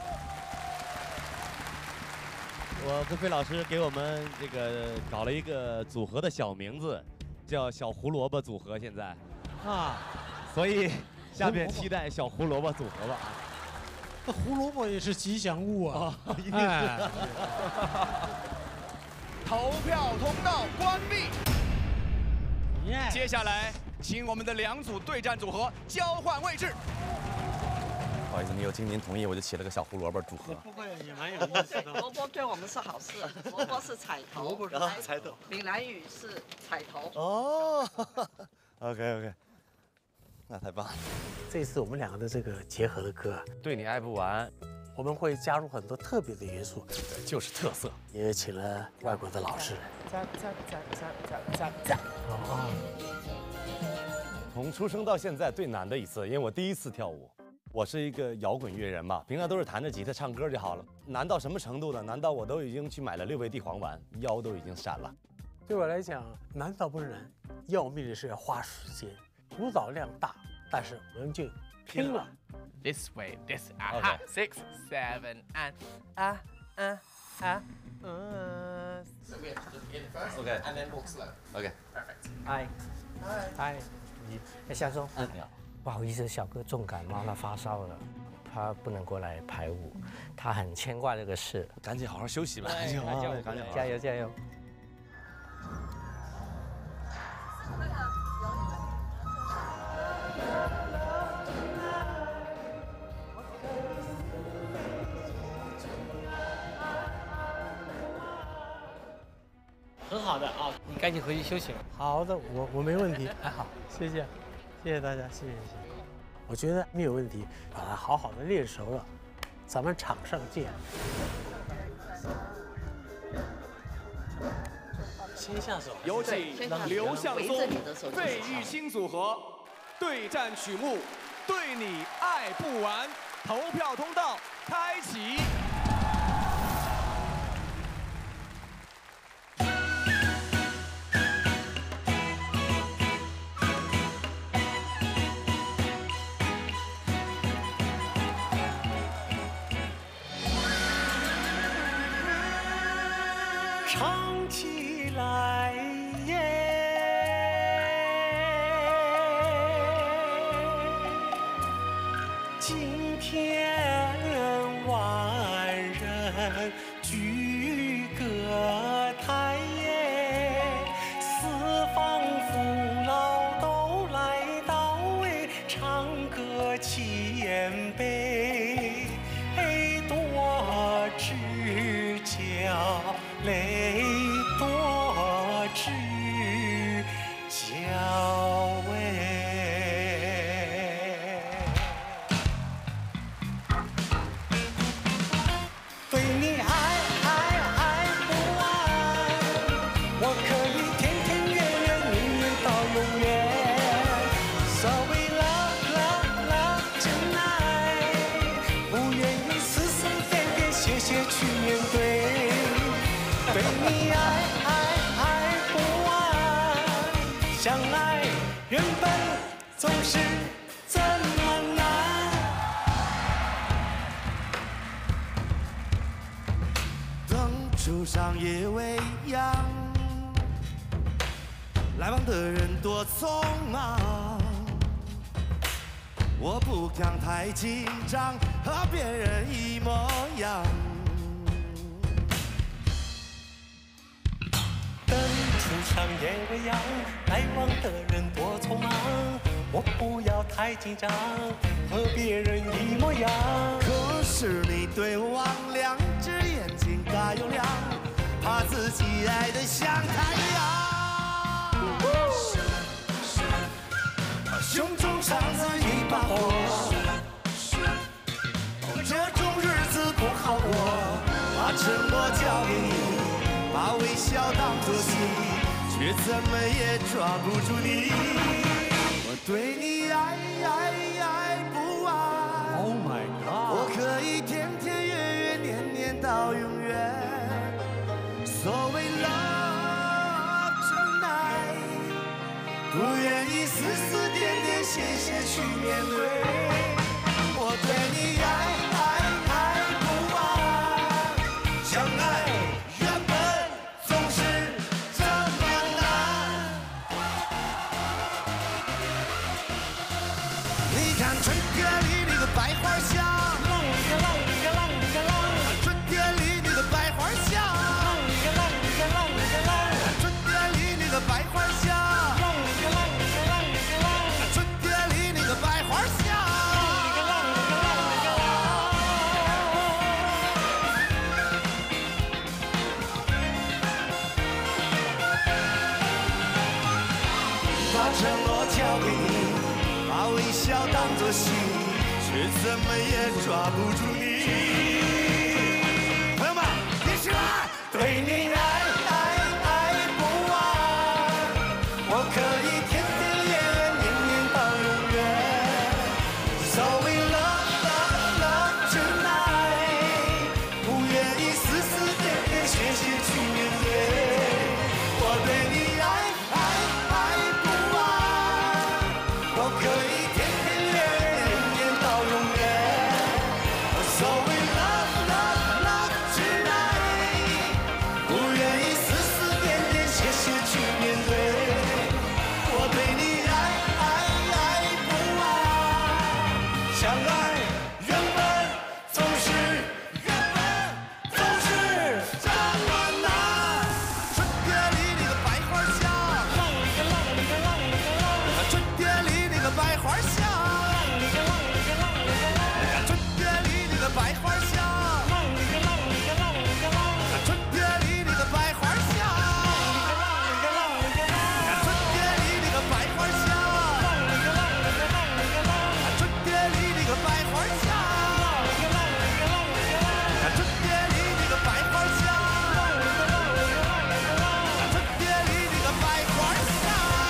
我跟费老师给我们这个搞了一个组合的小名字，叫小胡萝卜组合。现在，啊，所以下面期待小胡萝卜组合吧啊。 那胡萝卜也是吉祥物啊， 一定是。 投票通道关闭。接下来，请我们的2组对战组合交换位置。 不好意思，没有经您同意，我就起了个小胡萝卜组合。 不会，也蛮有意思的。 萝卜对我们是好事，萝卜是彩头，萝卜是彩头， 闽南语是彩头。 哦，OK， 那太棒了。 这次我们2个的这个结合的歌， 对你爱不完， 我们会加入很多特别的元素， 就是特色。 也请了外国的老师。 从出生到现在最难的一次，因为我第1次跳舞。我是一个摇滚乐人嘛，平常都是弹着吉他唱歌就好了。难到什么程度呢？难道我都已经去买了6味地黄丸，腰都已经闪了。 对我来讲，难倒不是难，要命的是要花时间，舞蹈量大，但是我们就拼了。 This way, this aha, 6, 7, and So we have to do it first, Okay. and then walk slow. OK. Perfect. Hi，你向松，你好。不好意思，小哥重感冒，他发烧了，他不能过来排舞，他很牵挂这个事。 赶紧好好休息吧，赶紧好，赶紧好， 加油加油！ 很好的啊，你赶紧回去休息了。 好的，我没问题，还好，谢谢大家，谢谢。我觉得没有问题，把它好好的练熟了，咱们场上见。先下手， 有请刘向松、费玉清组合对战曲目《对你爱不完》，投票通道开启。 唱起来耶，今天万人聚歌台耶，四方父老都来到哎，唱歌谦卑，多指教。泪多指教对你爱不完，我可以天天月月年年到永远。So 原本总是这么难。灯烛上夜未央，来往的人多匆忙，我不敢太紧张，和别人一模样。灯烛上夜未央，来往的人多匆忙，我不要太紧张，和别人一模样。可是你对我望两只眼睛大又亮，怕自己爱得像太阳。胸中藏着一把火，这种日子不好过。把承诺交给你，把微笑当作戏，却怎么也抓不住你。我对你爱不完。Oh my God！ 我可以天天月月年年到永远。所谓 love tonight， 不愿意丝丝点点线线去面对。我对你爱不完，相爱原本总是这么难。你看春天里那个百花香，浪里个浪里个浪里个浪，春天里那个百花香，浪里个浪里个浪里个浪，春天里那个百花香，浪里个浪里个浪里个浪，春天里那个百花香，浪里个浪里个浪里个浪。把承诺交给你，把微笑当作戏，却怎么也抓不住你。朋友们，一起来！对你爱不完，我可以天天夜夜年年到永远。So we love tonight， 不愿意丝丝点点线线去面对。我对你爱不完，我可以天天月月年年到永远。So we love tonight， 不愿意丝丝点点线线去面对。我对你爱不完，相爱原本总是这么难。春天里那个百花香，浪里个浪里个浪里个浪，春天里那个百花香，浪里个浪里个浪里个浪，春天里那个百花香，浪里个浪里个浪里个浪，春天里那个百花香，浪里个浪里个浪里个浪，春天里那个百花香，浪里个浪里个浪里个浪，春天里那个百花香，浪里个浪里个浪里个浪，春天里那个百花香，浪里个浪里个浪里个浪，春天里那个百花香。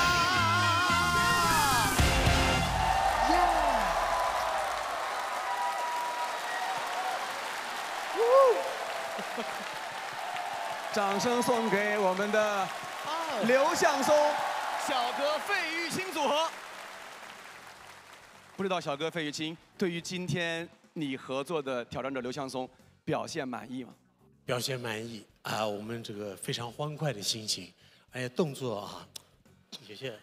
掌声送给我们的刘向松、小哥费玉清组合。不知道小哥费玉清对于今天你合作的挑战者刘向松表现满意吗？ 表现满意啊！我们这个非常欢快的心情，而且动作啊，有些，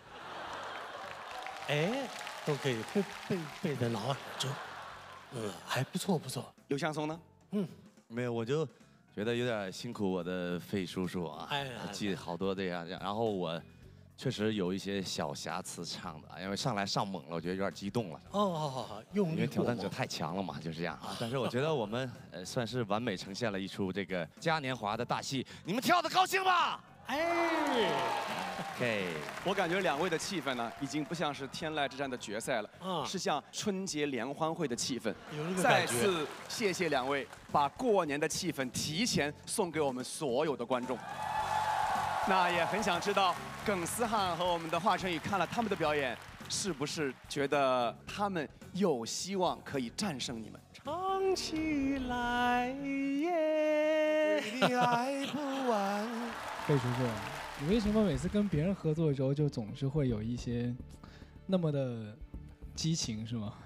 都可以背在脑海中，还不错不错。 刘向松呢？ 没有，我就觉得有点辛苦我的费叔叔啊，记好多这样，然后我确实有一些小瑕疵唱的，因为上猛了，我觉得有点激动了。 好，用力过猛。 因为挑战者太强了嘛，就这样。但是我觉得我们算是完美呈现了一出这个嘉年华的大戏，你们跳的高兴吗？OK， 我感觉两位的气氛呢，已经不像是天籁之战的决赛了，是像春节联欢会的气氛。 有那个再感觉。 次谢谢两位，把过年的气氛提前送给我们所有的观众。那也很想知道，耿思翰和我们的华晨宇看了他们的表演，是不是觉得他们有希望可以战胜你们？ 唱起来耶，你爱不完。 费叔叔， 你为什么每次跟别人合作的时候就总是会有一些那么的激情，是吗？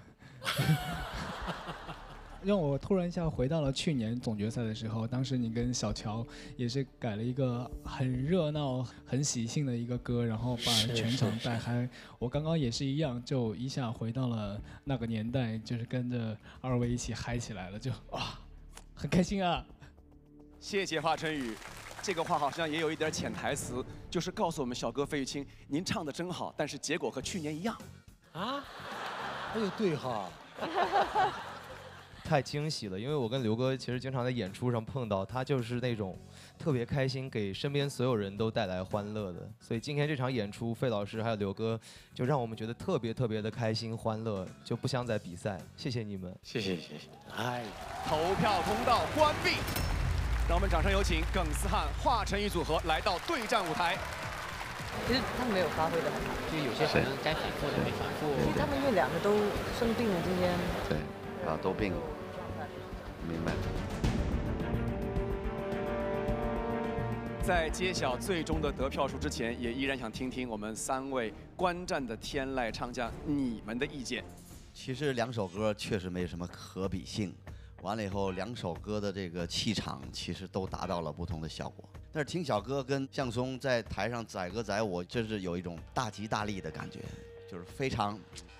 让我突然一下回到了去年总决赛的时候，当时你跟小乔也是改了一个很热闹、很喜庆的一个歌，然后把全场带嗨。我刚刚也是一样，就一下回到了那个年代，就是跟着二位一起嗨起来了，就哇，很开心啊！ 谢谢华晨宇，这个话好像也有一点潜台词，就是告诉我们小哥费玉清，您唱的真好，但是结果和去年一样。 啊？哎呦，对哈。 太惊喜了，因为我跟刘哥其实经常在演出上碰到他，就是那种特别开心，给身边所有人都带来欢乐的。所以今天这场演出，费老师还有刘哥就让我们觉得特别特别的开心欢乐，就不像在比赛。谢谢你们， 谢谢。哎， 投票通道关闭，让我们掌声有请耿思翰、华晨宇组合来到对战舞台。 其实他们没有发挥的很好，就有些可能该反复的没反复。 其实他们因为两个都生病了，今天。 对，啊，都病了。明白。 在揭晓最终的得票数之前，也依然想听听我们3位观战的天籁唱将你们的意见。 其实2首歌确实没什么可比性，完了以后2首歌的这个气场其实都达到了不同的效果。但是听小哥跟向松在台上载歌载舞，真是有一种大吉大利的感觉，就是非常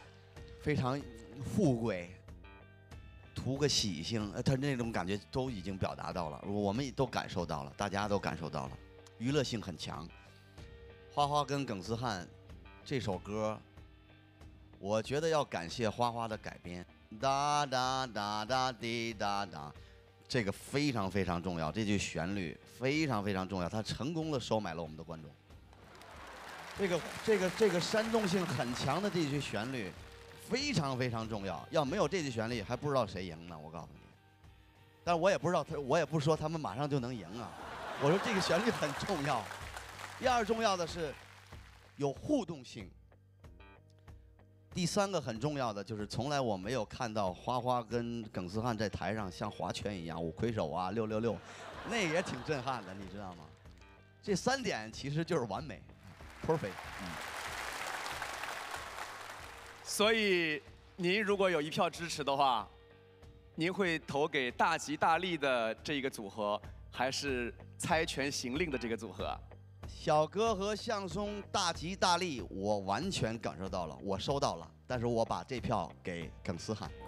富贵。图个喜庆，他那种感觉都已经表达到了，我们都感受到了，大家都感受到了，娱乐性很强。花花跟耿思翰这首歌，我觉得要感谢花花的改编，哒哒哒哒滴哒哒，这个非常非常重要，这句旋律非常非常重要，它成功的收买了我们的观众。这个煽动性很强的这句旋律。非常非常重要，要没有这句旋律，还不知道谁赢呢。我告诉你，但是我也不知道我也不说他们马上就能赢啊。我说这个旋律很重要。第2重要的是有互动性。第3个很重要的就是从来我没有看到花花跟耿思翰在台上像划拳一样5魁首啊666，那也挺震撼的，你知道吗？这3点其实就是完美 ，perfect。 所以，您如果有1票支持的话，您会投给大吉大利的这个组合，还是猜拳行令的这个组合？ 小哥和向松大吉大利，我完全感受到了，我收到了，但是我把这票给耿思翰。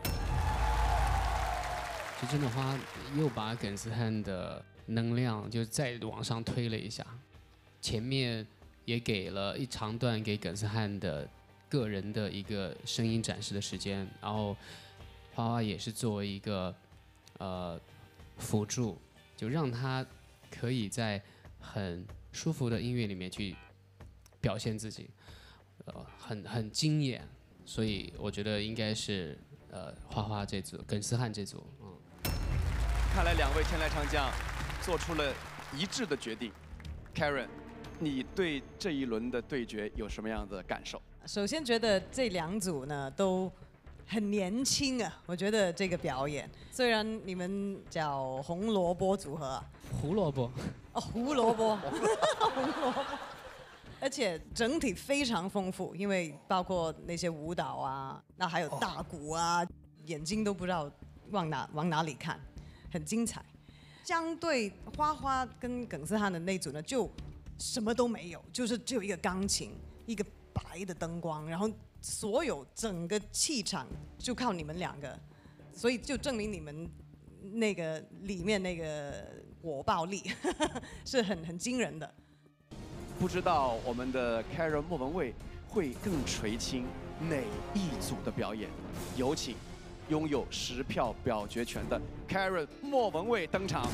就真的花又把耿思翰的能量就再往上推了一下，前面也给了一长段给耿思翰的个人的一个声音展示的时间，然后花花也是作为一个辅助，就让他可以在很舒服的音乐里面去表现自己，很惊艳，所以我觉得应该是花花这组，耿思翰这组， 看来2位天籁唱将做出了一致的决定。Karen， 你对这一轮的对决有什么样的感受？ 首先觉得这2组呢都很年轻啊，我觉得这个表演，虽然你们叫红萝卜组合， 胡萝卜， 哦，胡萝卜，红萝卜，而且整体非常丰富，因为包括那些舞蹈啊，那还有大鼓啊，眼睛都不知道往哪里看，很精彩。相对花花跟耿思翰的那组呢，就什么都没有，就是只有一个钢琴，一个白的灯光，然后所有整个气场就靠你们2个，所以就证明你们那个里面那个火爆力是很惊人的。 不知道我们的 Karen 莫文蔚会更垂青哪一组的表演？有请拥有10票表决权的 Karen 莫文蔚登场。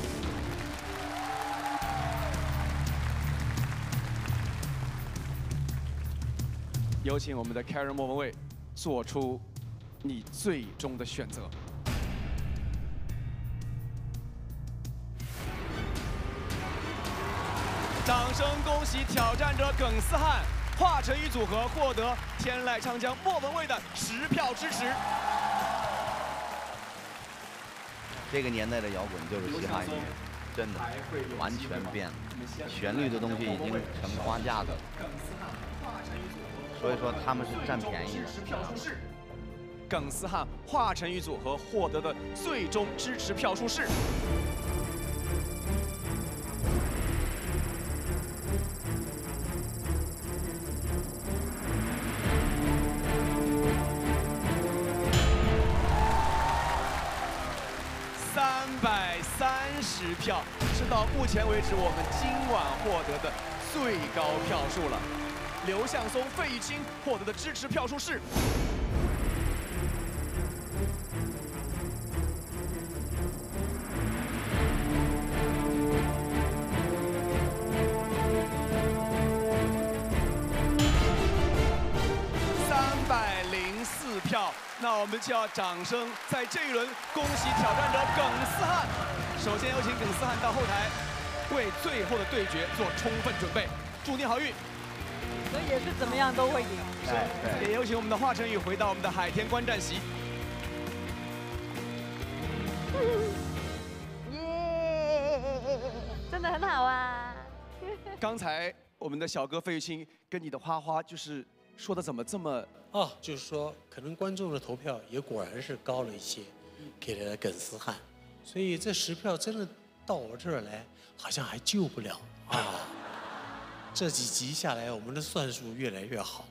有请我们的 Karen 莫文蔚做出你最终的选择。掌声恭喜挑战者耿思翰、华晨宇组合获得天籁唱将莫文蔚的10票支持。 这个年代的摇滚就是嘻哈音乐， 真的完全变了，旋律的东西已经成花架子了，所以说他们是占便宜的。 耿思翰、华晨宇组合获得的最终支持票数是。330票，是到目前为止我们今晚获得的最高票数了。刘向松、费玉清获得的支持票数是。304票，那我们就要掌声在这一轮恭喜挑战者耿思翰。首先有请耿思翰到后台，为最后的对决做充分准备，祝你好运。 所以也是怎么样都会赢。 对，也有请我们的华晨宇回到我们的海天观战席。 真的很好啊。 刚才我们的小哥费玉清跟你的花花就是说的怎么这么就是说可能观众的投票也果然是高了一些，给了耿思翰，所以这10票真的到我这儿来好像还救不了啊。这几集下来，我们的算术越来越好。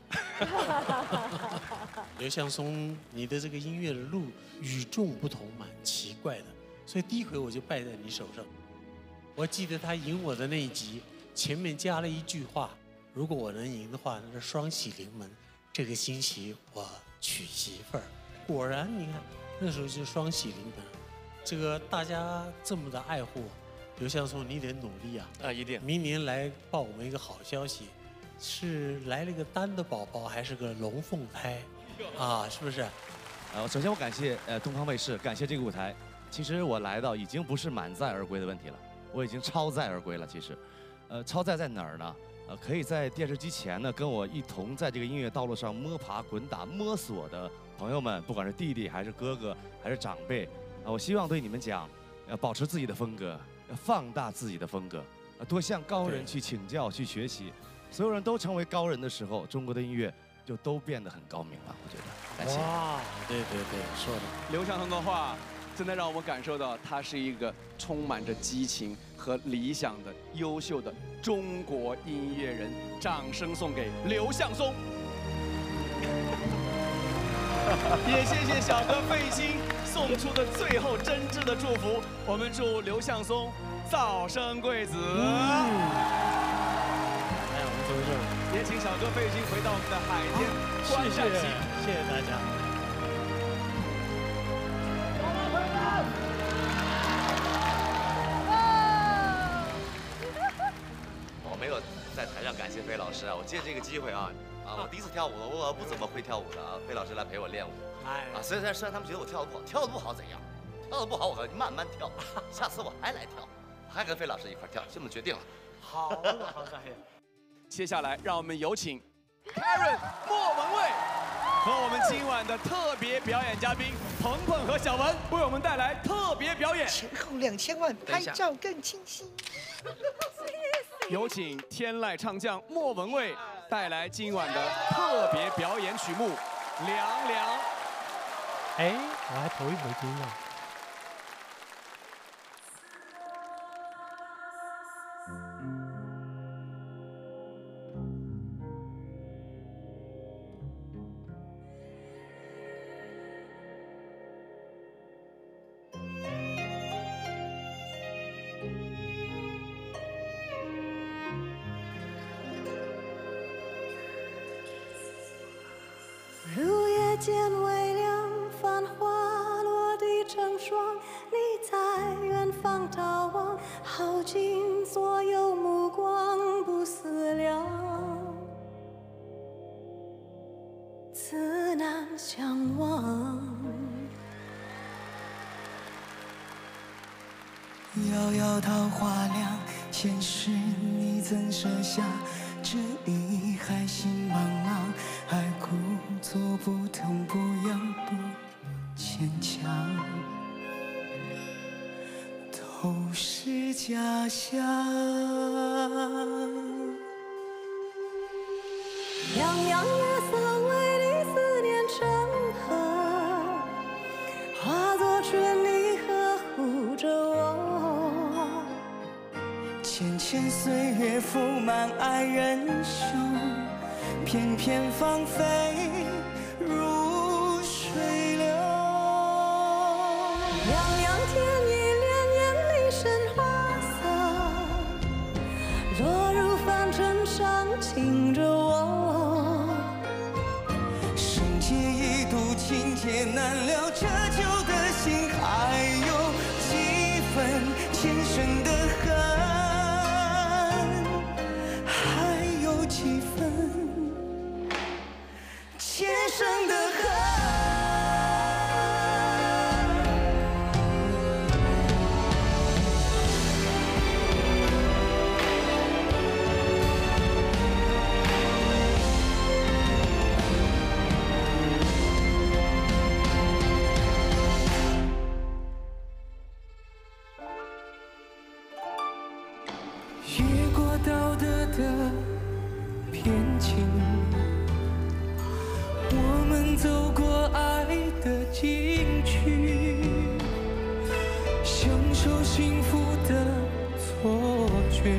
刘向松，你的这个音乐的路与众不同，蛮奇怪的，所以第一回我就败在你手上。我记得他赢我的那一集，前面加了一句话：如果我能赢的话，那是双喜临门。这个星期我娶媳妇儿。果然，你看那时候就双喜临门。这个大家这么的爱护。刘向松，你得努力啊！ 一定。 明年来报我们一个好消息，是来了个单的宝宝，还是个龙凤胎？是不是？ 首先我感谢东方卫视，感谢这个舞台。其实我来到已经不是满载而归的问题了，我已经超载而归了。其实，超载在哪儿呢？可以在电视机前呢，跟我一同在这个音乐道路上摸爬滚打、摸索的朋友们，不管是弟弟还是哥哥还是长辈，我希望对你们讲，要保持自己的风格。要放大自己的风格，多向高人去请教、去学习。所有人都成为高人的时候，中国的音乐就都变得很高明了。我觉得，感谢。 哇，对，说的。 刘向松的话，真的让我们感受到他是一个充满着激情和理想的优秀的中国音乐人。掌声送给刘向松。也谢谢小哥费清送出的最后真挚的祝福，我们祝刘向松早生贵子。来， 我们走这。 也请小哥费清回到我们的海天观战席。 谢谢大家。 我没有在台上感谢费老师啊，我借这个机会我第一次跳舞，我不怎么会跳舞的啊，费老师来陪我练舞。虽然他们觉得我跳得不好怎样？跳得不好我可以慢慢跳，下次我还来跳，还跟费老师一块跳，这么决定了。 好的。 接下来让我们有请 Karen 莫文蔚和我们今晚的特别表演嘉宾鹏鹏和小文为我们带来特别表演。 前后2000万，拍照更清晰。 有请天籁唱将莫文蔚带来今晚的特别表演曲目《凉凉》。 我还头一回听呢。 入夜间微凉，繁花落地成霜。你在远方眺望，耗尽所有目光，不思量，自难相忘。 遥遥桃花凉，前世你怎设下？这里海心茫茫，海枯做不痛不痒不牵强。都是家乡。 洋洋月色为你思念成河，化作春泥呵护着我。 浅浅岁月覆满爱人胸，片片芳菲如水流。 洋洋天意潋滟一身花色，落入凡尘上轻着我。 生劫一度情劫难了，这旧的心还有几分前生的恨，还有几分前生的恨。越过道德的边境，我们走过爱的禁区，享受幸福的错觉，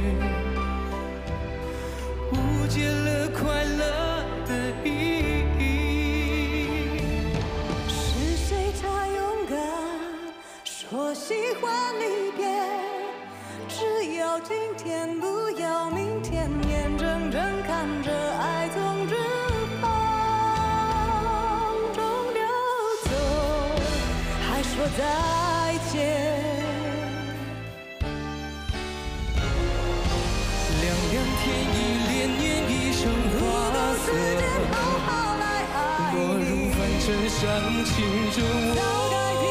误解了快乐的意义。 是谁太勇敢，说喜欢离别？只要今天，不要明天，眼睁睁看着爱从指缝中流走，还说再见。 凉凉天意潋滟一生花色，落入凡尘上轻着我。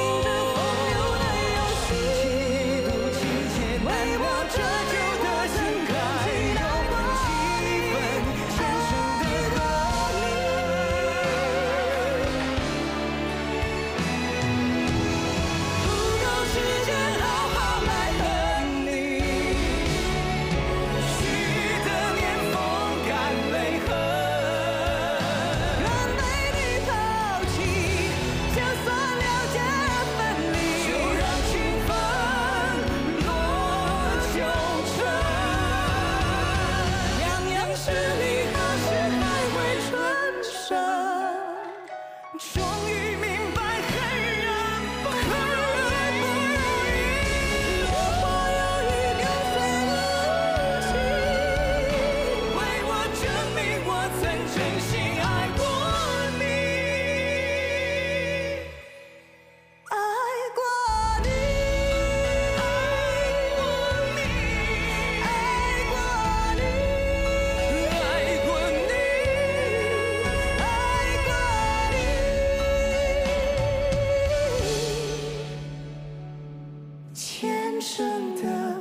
前生的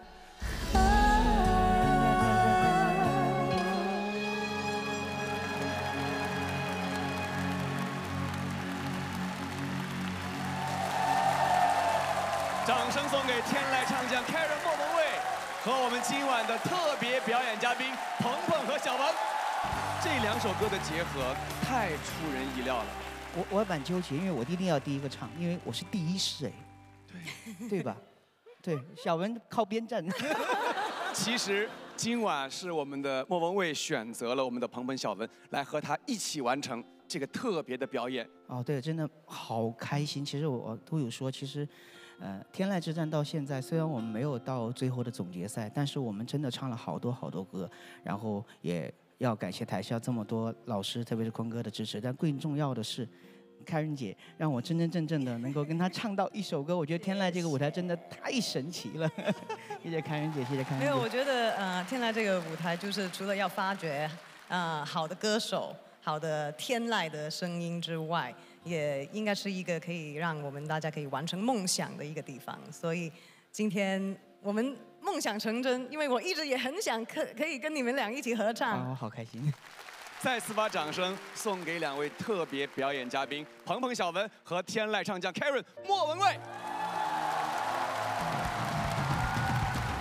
掌声送给天籁唱将 Karen 莫文蔚和我们今晚的特别表演嘉宾鹏鹏和小文。这两首歌的结合太出人意料了。 我蛮纠结，因为我一定要第一个唱，因为我是第一世哎，对吧？对，小文靠边站。 其实今晚是我们的莫文蔚选择了我们的鹏鹏、小文来和他一起完成这个特别的表演。 哦，对，真的好开心。其实我都有说，其实，天籁之战到现在，虽然我们没有到最后的总决赛，但是我们真的唱了好多好多歌，然后也要感谢台下这么多老师，特别是坤哥的支持。但更重要的是，Karen姐让我真真正正的能够跟她唱到一首歌，我觉得天籁这个舞台真的太神奇了。谢谢 Karen姐，谢谢 Karen姐。 没有，我觉得天籁这个舞台就是除了要发掘好的歌手、好的天籁的声音之外，也应该是一个可以让我们大家可以完成梦想的一个地方。所以今天我们梦想成真，因为我一直也很想可以跟你们俩一起合唱。 哦，好开心。 再次把掌声送给两位特别表演嘉宾鹏鹏、小文和天籁唱将 Karen 莫文蔚。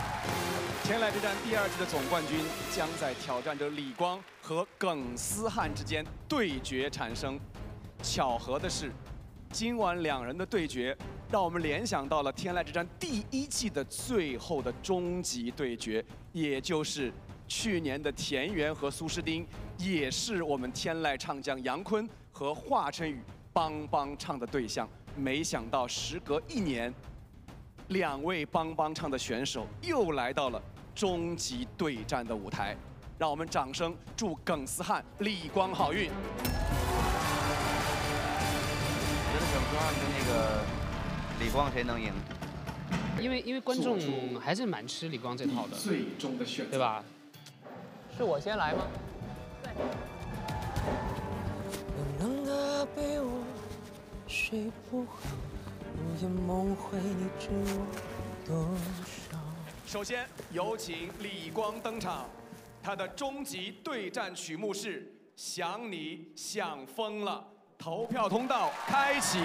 天籁之战第2季的总冠军将在挑战者李光和耿思翰之间对决产生。巧合的是，今晚2人的对决让我们联想到了天籁之战第1季的最后的终极对决，也就是去年的田园和苏诗丁，也是我们天籁唱将杨坤和华晨宇帮帮唱的对象。没想到时隔1年，2位帮帮唱的选手又来到了终极对战的舞台，让我们掌声祝耿思翰、李光好运。 我觉得耿思翰跟那个李光谁能赢？ 因为观众还是蛮吃李光这套的， 最终的选择， 对吧？ 是我先来吗？ 冷冷的被窝，睡不好，午夜梦回你知我多少？ 首先有请李光登场，他的终极对战曲目是《想你想疯了》，投票通道开启。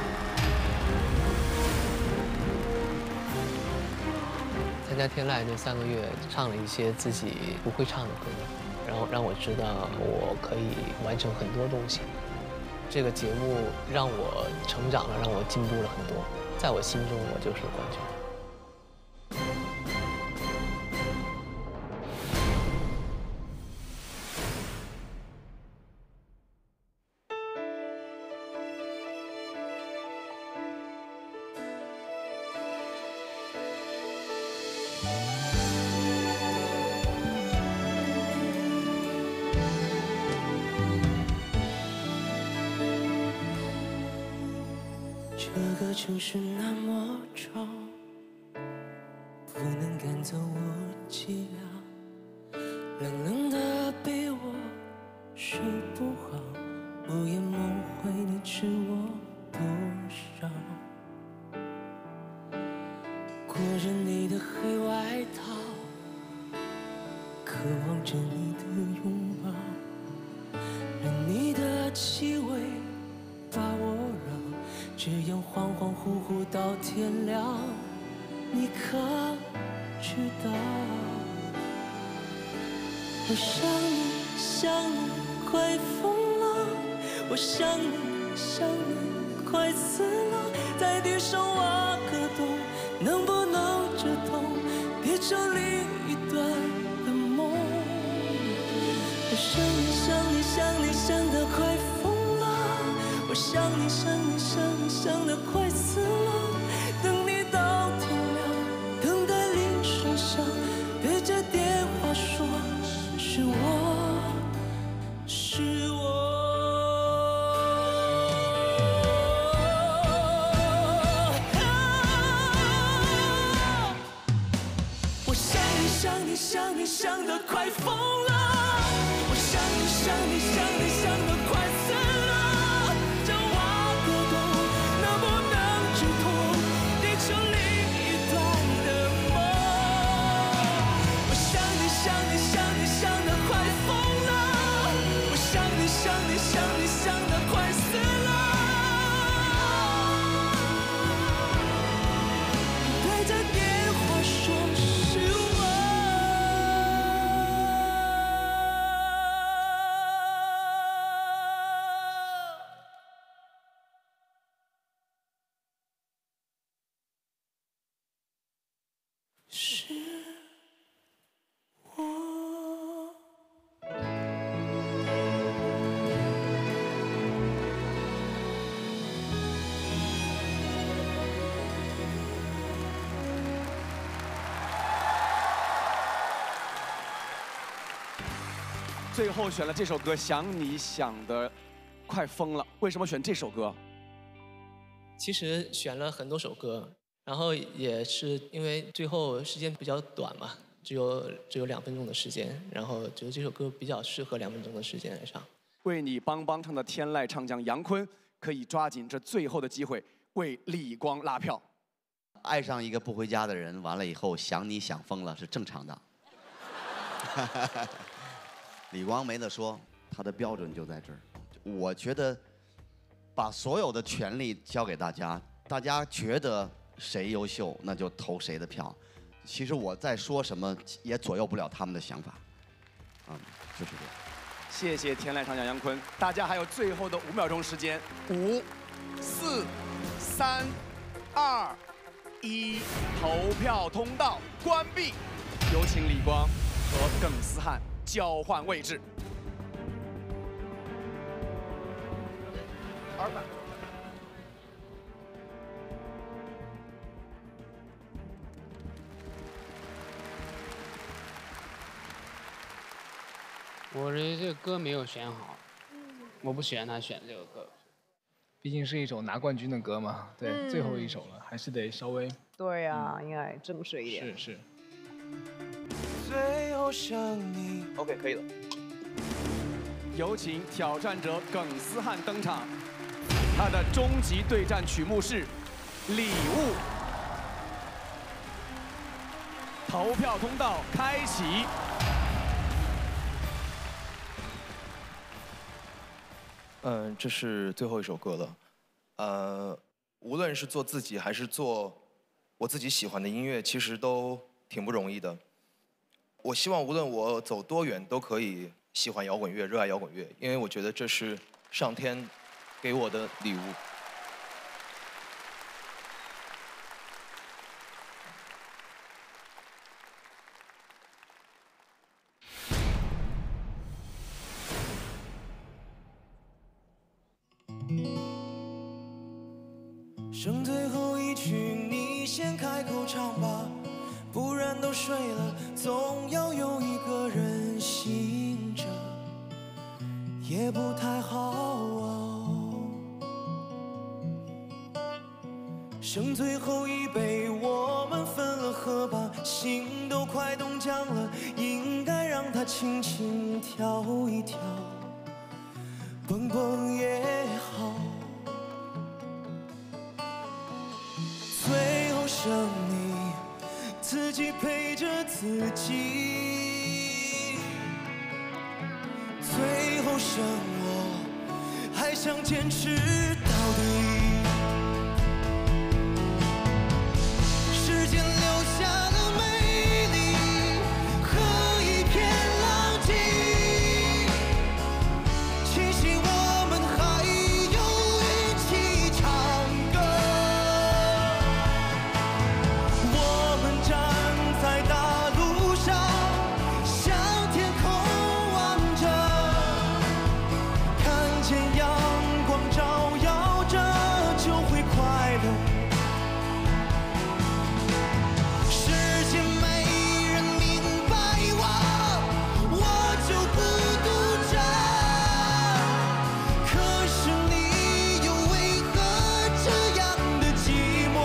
参加天籁这3个月，唱了一些自己不会唱的歌，然后让我知道我可以完成很多东西。这个节目让我成长了，让我进步了很多，在我心中我就是冠军。 这个城市那么吵，不能赶走我寂寥。冷冷的被窝，睡不好，午夜梦回你知我多少？裹着你的黑外套，渴望着你的拥抱，任你的气味把我绕。这样恍恍惚惚到天亮，你可知道？我想你想你快疯了，我想你想你快死了，在地上挖个洞，能不能这痛变成另一段的梦？我想你想你想你想得快疯了，我想你想你想你想得快死了，等你到天亮，等待铃声响，对着电话说是我是我。我想你想你想你想得快疯了，我想你想你想你想得快死了，这挖个洞能不能止痛，变成另一段的梦？我想你想你想你想得快疯了，我想你想你想你想得快死了，对着电话说是我。是我。 最后选了这首歌《想你想得快疯了》，为什么选这首歌？ 其实选了很多首歌，然后也是因为最后时间比较短嘛，只有2分钟的时间，然后觉得这首歌比较适合2分钟的时间来唱。 为你帮帮唱的天籁唱将杨坤可以抓紧这最后的机会，为李光拉票。 爱上一个不回家的人，完了以后想你想疯了是正常的。李光没得说，他的标准就在这儿。我觉得把所有的权利交给大家，大家觉得谁优秀，那就投谁的票。 其实我在说什么也左右不了他们的想法，就是这样。 谢谢天籁唱将杨坤，大家还有最后的5秒钟时间，5、4、3、2、1，投票通道关闭，有请李光和耿思翰交换位置。二版。 我这个歌没有选好，我不喜欢他选这个歌。 毕竟是一首拿冠军的歌嘛，对，最后一首了，还是得稍微。 对啊，应该正式一点。 是。 最后想你 ，OK， 可以了。 有请挑战者耿思翰登场，他的终极对战曲目是《礼物》。投票通道开启。 这是最后一首歌了。无论是做自己还是做我自己喜欢的音乐，其实都挺不容易的。我希望无论我走多远，都可以喜欢摇滚乐，热爱摇滚乐，因为我觉得这是上天给我的礼物。 剩最后一句，你先开口唱吧，不然都睡了，总要有一个人醒着，也不太好哦。剩最后一杯，我们分了喝吧，心都快冻僵了，应该让它轻轻跳一跳，蹦蹦也好。最后剩你自己陪着自己，最后剩我还想坚持到底。时间留下了美丽和一片狼藉，庆幸我们还有运气唱歌。我们站在大路上，向天空望着，看见阳光照耀着就会快乐。世界没人明白我就不独占，可是你又为何这样的寂寞？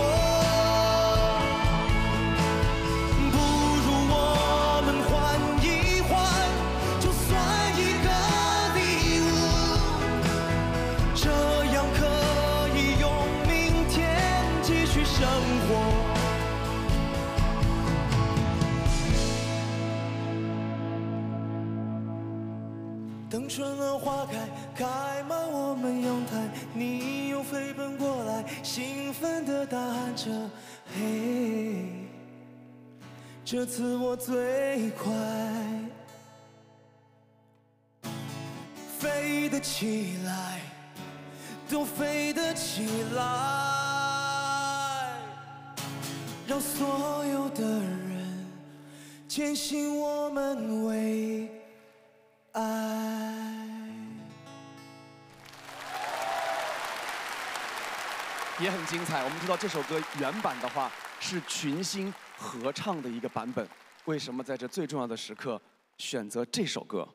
不如我们换一换，就算一个礼物，这样可以用明天继续生活。等春暖花开，开满我们阳台，你又飞奔过来，兴奋地大喊着：“嘿，这次我最快，飞得起来，都飞得起来，让所有的人坚信我们为爱。” 也很精彩。我们知道这首歌原版的话是群星合唱的一个版本，为什么在这最重要的时刻选择这首歌？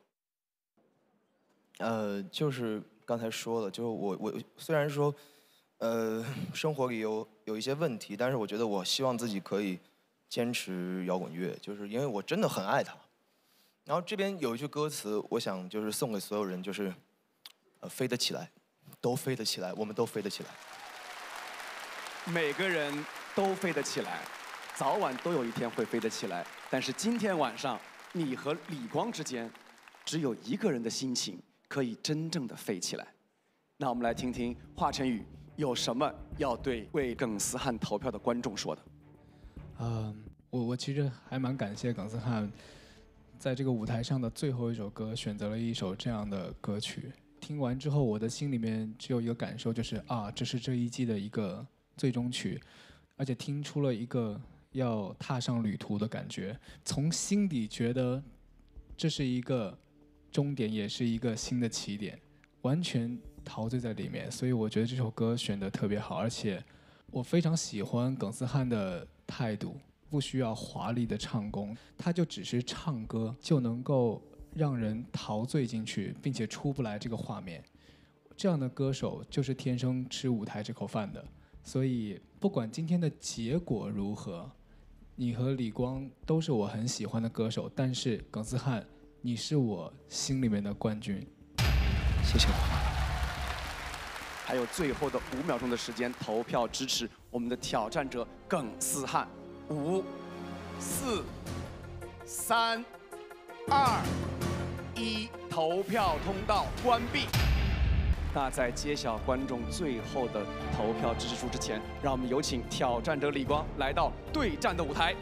就是刚才说了，就是我虽然说，生活里有一些问题，但是我觉得我希望自己可以坚持摇滚乐，就是因为我真的很爱它。然后这边有一句歌词，我想就是送给所有人，就是飞得起来，都飞得起来，我们都飞得起来。 每个人都飞得起来，早晚都有一天会飞得起来。但是今天晚上，你和李光之间，只有一个人的心情可以真正的飞起来。那我们来听听华晨宇有什么要对为耿思翰投票的观众说的。 我其实还蛮感谢耿思翰，在这个舞台上的最后一首歌选择了一首这样的歌曲。听完之后，我的心里面只有一个感受，就是这是这一季的一个最终曲，而且听出了一个要踏上旅途的感觉，从心底觉得这是一个终点，也是一个新的起点，完全陶醉在里面。所以我觉得这首歌选得特别好，而且我非常喜欢耿思翰的态度，不需要华丽的唱功，他就只是唱歌就能够让人陶醉进去，并且出不来这个画面。这样的歌手就是天生吃舞台这口饭的。所以不管今天的结果如何，你和李光都是我很喜欢的歌手，但是耿思翰，你是我心里面的冠军。 谢谢。还有最后的5秒钟的时间，投票支持我们的挑战者耿思翰。5、4、3、2、1，投票通道关闭。那在揭晓观众最后的投票支持数之前，让我们有请挑战者李光来到对战的舞台。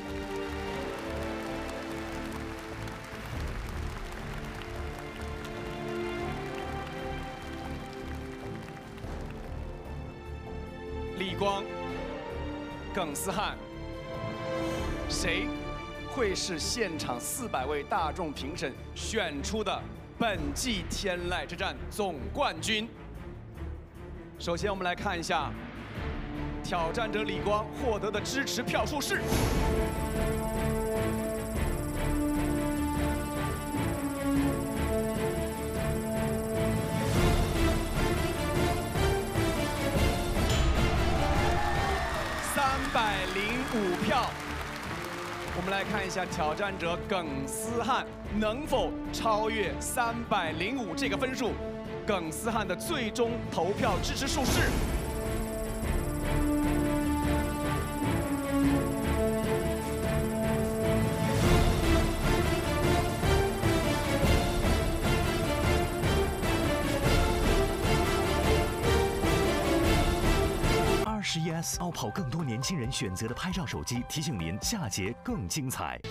李光、耿思翰，谁会是现场400位大众评审选出的本季天籁之战总冠军？首先，我们来看一下挑战者李光获得的支持票数是。305票。我们来看一下挑战者耿思翰能否超越305这个分数。耿思翰的最终投票支持数是。 21S 傲跑更多年轻人选择的拍照手机，提醒您下节更精彩。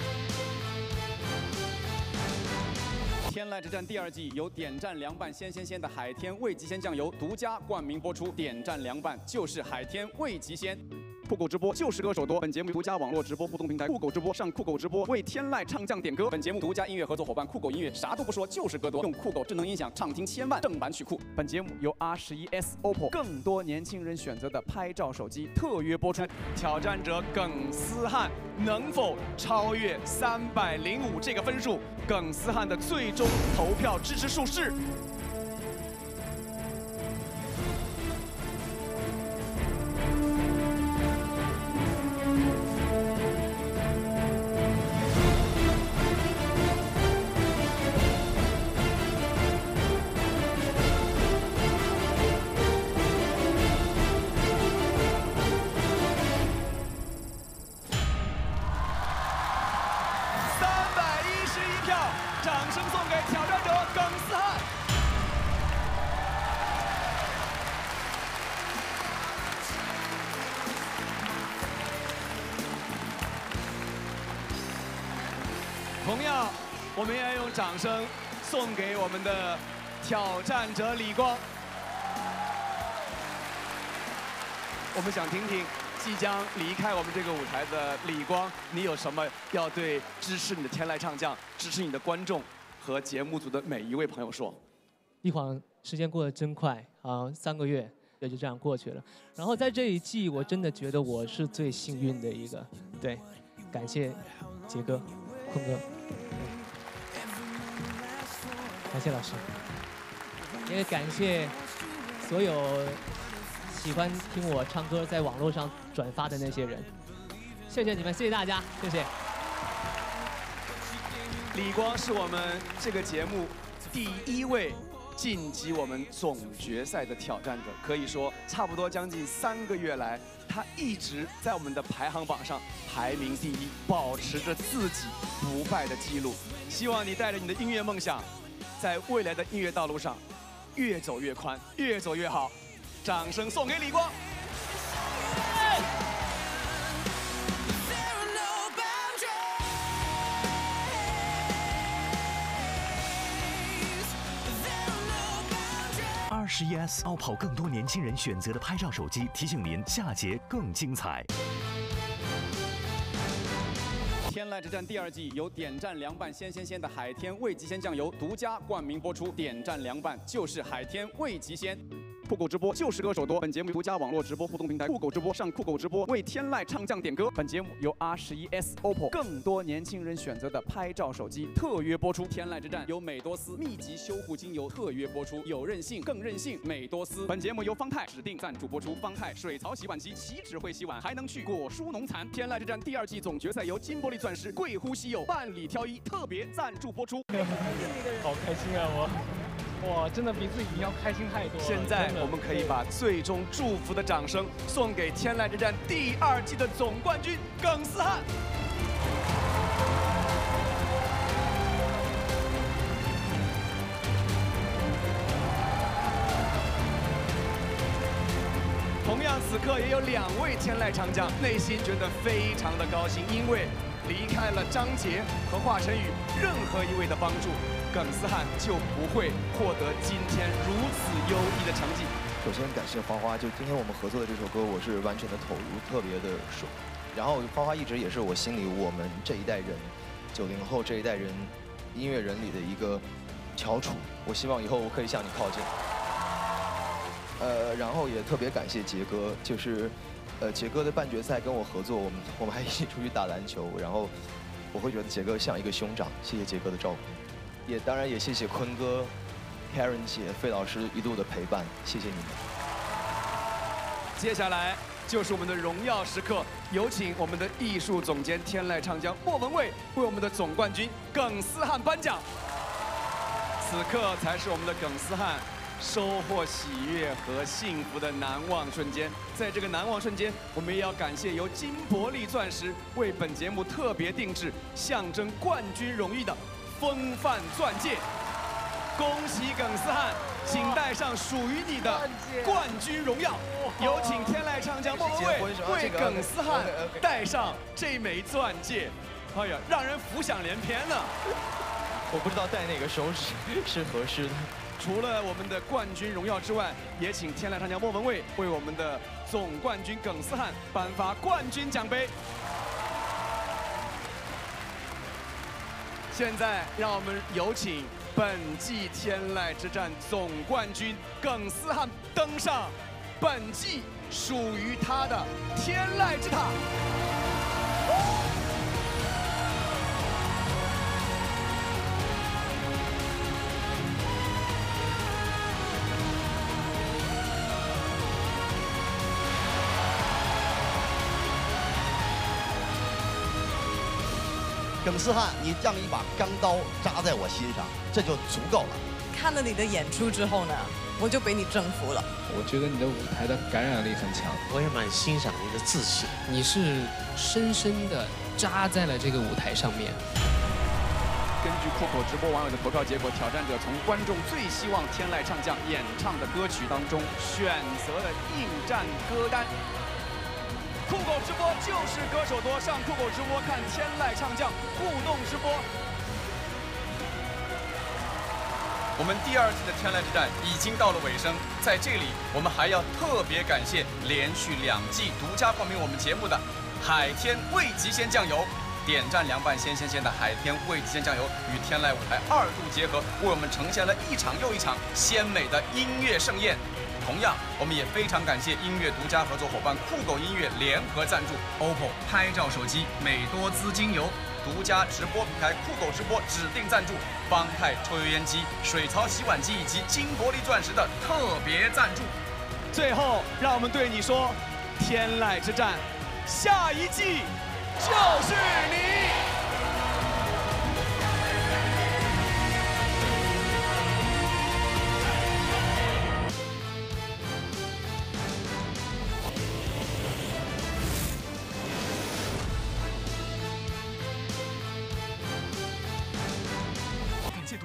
天籁之战第2季由点赞凉拌鲜的海天味极鲜酱油独家冠名播出，点赞凉拌就是海天味极鲜。酷狗直播就是歌手多，本节目独家网络直播互动平台酷狗直播，上酷狗直播为天籁唱将点歌。本节目独家音乐合作伙伴酷狗音乐，啥都不说就是歌多，用酷狗智能音响畅听1000万正版曲库。本节目由 R11S OPPO 更多年轻人选择的拍照手机特约播出。挑战者耿思翰能否超越305这个分数？耿思翰的最终投票支持数是。同样，我们也要用掌声送给我们的挑战者李光。我们想听听即将离开我们这个舞台的李光，你有什么要对支持你的天籁唱将、支持你的观众和节目组的每一位朋友说？ 一晃时间过得真快啊，3个月也就这样过去了。然后在这一季，我真的觉得我是最幸运的一个，对，感谢杰哥、坤哥。感谢老师，也感谢所有喜欢听我唱歌在网络上转发的那些人，谢谢你们，谢谢大家，谢谢。 李光是我们这个节目第1位晋级我们总决赛的挑战者，可以说差不多将近3个月来，他一直在我们的排行榜上排名第1，保持着自己不败的记录。希望你带着你的音乐梦想，在未来的音乐道路上越走越宽，越走越好。掌声送给李光。 21S 傲跑更多年轻人选择的拍照手机，提醒您下节更精彩。 天籁之战第2季由点赞凉拌鲜的海天味极鲜酱油独家冠名播出，点赞凉拌就是海天味极鲜。酷狗直播就是歌手多，本节目独家网络直播互动平台酷狗直播上酷狗直播为天籁唱将点歌。本节目由 R11S OPPO 更多年轻人选择的拍照手机特约播出。天籁之战由美多斯密集修护精油特约播出，有韧性更韧性，美多斯。本节目由方太指定赞助播出，方太水槽洗碗机岂止会洗碗，还能去果蔬农残。天籁之战第2季总决赛由金玻璃钻石贵乎稀有万里挑一特别赞助播出。 好开心啊我！哇，真的比自己要开心太多了。 现在我们可以把最终祝福的掌声送给天籁之战第2季的总冠军耿思翰。同样，此刻也有2位天籁唱将，内心觉得非常的高兴，因为离开了张杰和华晨宇任何一位的帮助，耿思翰就不会获得今天如此优异的成绩。 首先感谢花花，就今天我们合作的这首歌，我是完全的投入，特别的爽。然后花花一直也是我心里我们这一代人，90后这一代人音乐人里的一个翘楚。我希望以后我可以向你靠近。然后也特别感谢杰哥，就是杰哥的半决赛跟我合作，我们还一起出去打篮球，然后我会觉得杰哥像一个兄长，谢谢杰哥的照顾，当然也谢谢坤哥、Karen 姐、费老师一路的陪伴，谢谢你们。 接下来就是我们的荣耀时刻，有请我们的艺术总监天籁唱将莫文蔚为我们的总冠军耿思翰颁奖。此刻才是我们的耿思翰收获喜悦和幸福的难忘瞬间。在这个难忘瞬间，我们也要感谢由金伯利钻石为本节目特别定制、象征冠军荣誉的风范钻戒。恭喜耿思翰，请戴上属于你的冠军荣耀。有请天籁唱将莫文蔚为耿思翰戴上这枚钻戒。哎呀，让人浮想联翩呢。 我不知道戴哪个手指是合适的。 除了我们的冠军荣耀之外，也请天籁唱将莫文蔚为我们的总冠军耿思翰颁发冠军奖杯。现在让我们有请本季天籁之战总冠军耿思翰登上本季属于他的天籁之塔。 耿思翰，你像一把钢刀扎在我心上，这就足够了。 看了你的演出之后呢，我就被你征服了。 我觉得你的舞台的感染力很强， 我也蛮欣赏你的自信。 你是深深的扎在了这个舞台上面。 根据酷狗直播网友的投票结果，挑战者从观众最希望天籁唱将演唱的歌曲当中选择了应战歌单。酷狗直播就是歌手多，上酷狗直播看天籁唱将互动直播。我们第2季的天籁之战已经到了尾声，在这里我们还要特别感谢连续2季独家冠名我们节目的海天味极鲜酱油。点赞凉拌鲜的海天味极鲜酱油与天籁舞台2度结合，为我们呈现了一场又一场鲜美的音乐盛宴。同样，我们也非常感谢音乐独家合作伙伴酷狗音乐联合赞助 OPPO 拍照手机美多滋精油，独家直播平台酷狗直播指定赞助方太抽油烟机、水槽洗碗机以及金伯利钻石的特别赞助。最后，让我们对你说，天籁之战，下一季就是你。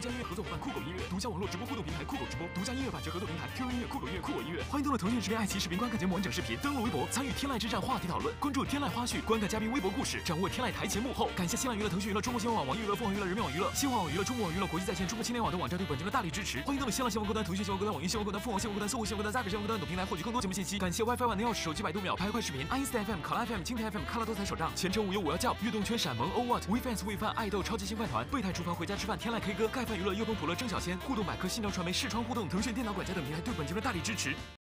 家音乐合作伙伴酷狗音乐，独家网络直播互动平台酷狗直播，独家音乐版权合作平台 QQ 音乐、酷狗音乐、酷我音乐。欢迎登录腾讯视频、爱奇艺视频观看节目完整视频，登录微博参与天籁之战话题讨论，关注天籁花絮，观看嘉宾微博故事，掌握天籁台前幕后。感谢新浪娱乐、腾讯娱乐、中国新闻网、网易娱乐、凤凰娱乐、人民网娱乐、新华网娱乐、中国网娱乐、国际在线、中国青年网等网站对本节目的大力支持。欢迎登录新浪新闻客端、腾讯新闻客端、网易新闻客端、凤凰新闻客端、搜狐新闻客端、Zager新闻客端等平台获取更多节目信息。感谢 WiFi 万能钥匙、手机百度秒拍快视频、爱因斯坦 FM、考拉 FM、蜻蜓 FM、看了多彩手账、前程无忧我要叫、悦动圈闪萌、欧 What、WeFans 喂饭、爱豆超级星饭团、备胎厨房回家吃饭、天籁 K 歌、盖饭娱乐、优鹏普乐、郑小仙、互动百科、新潮传媒、视窗互动、腾讯电脑管家等平台对本节目的大力支持。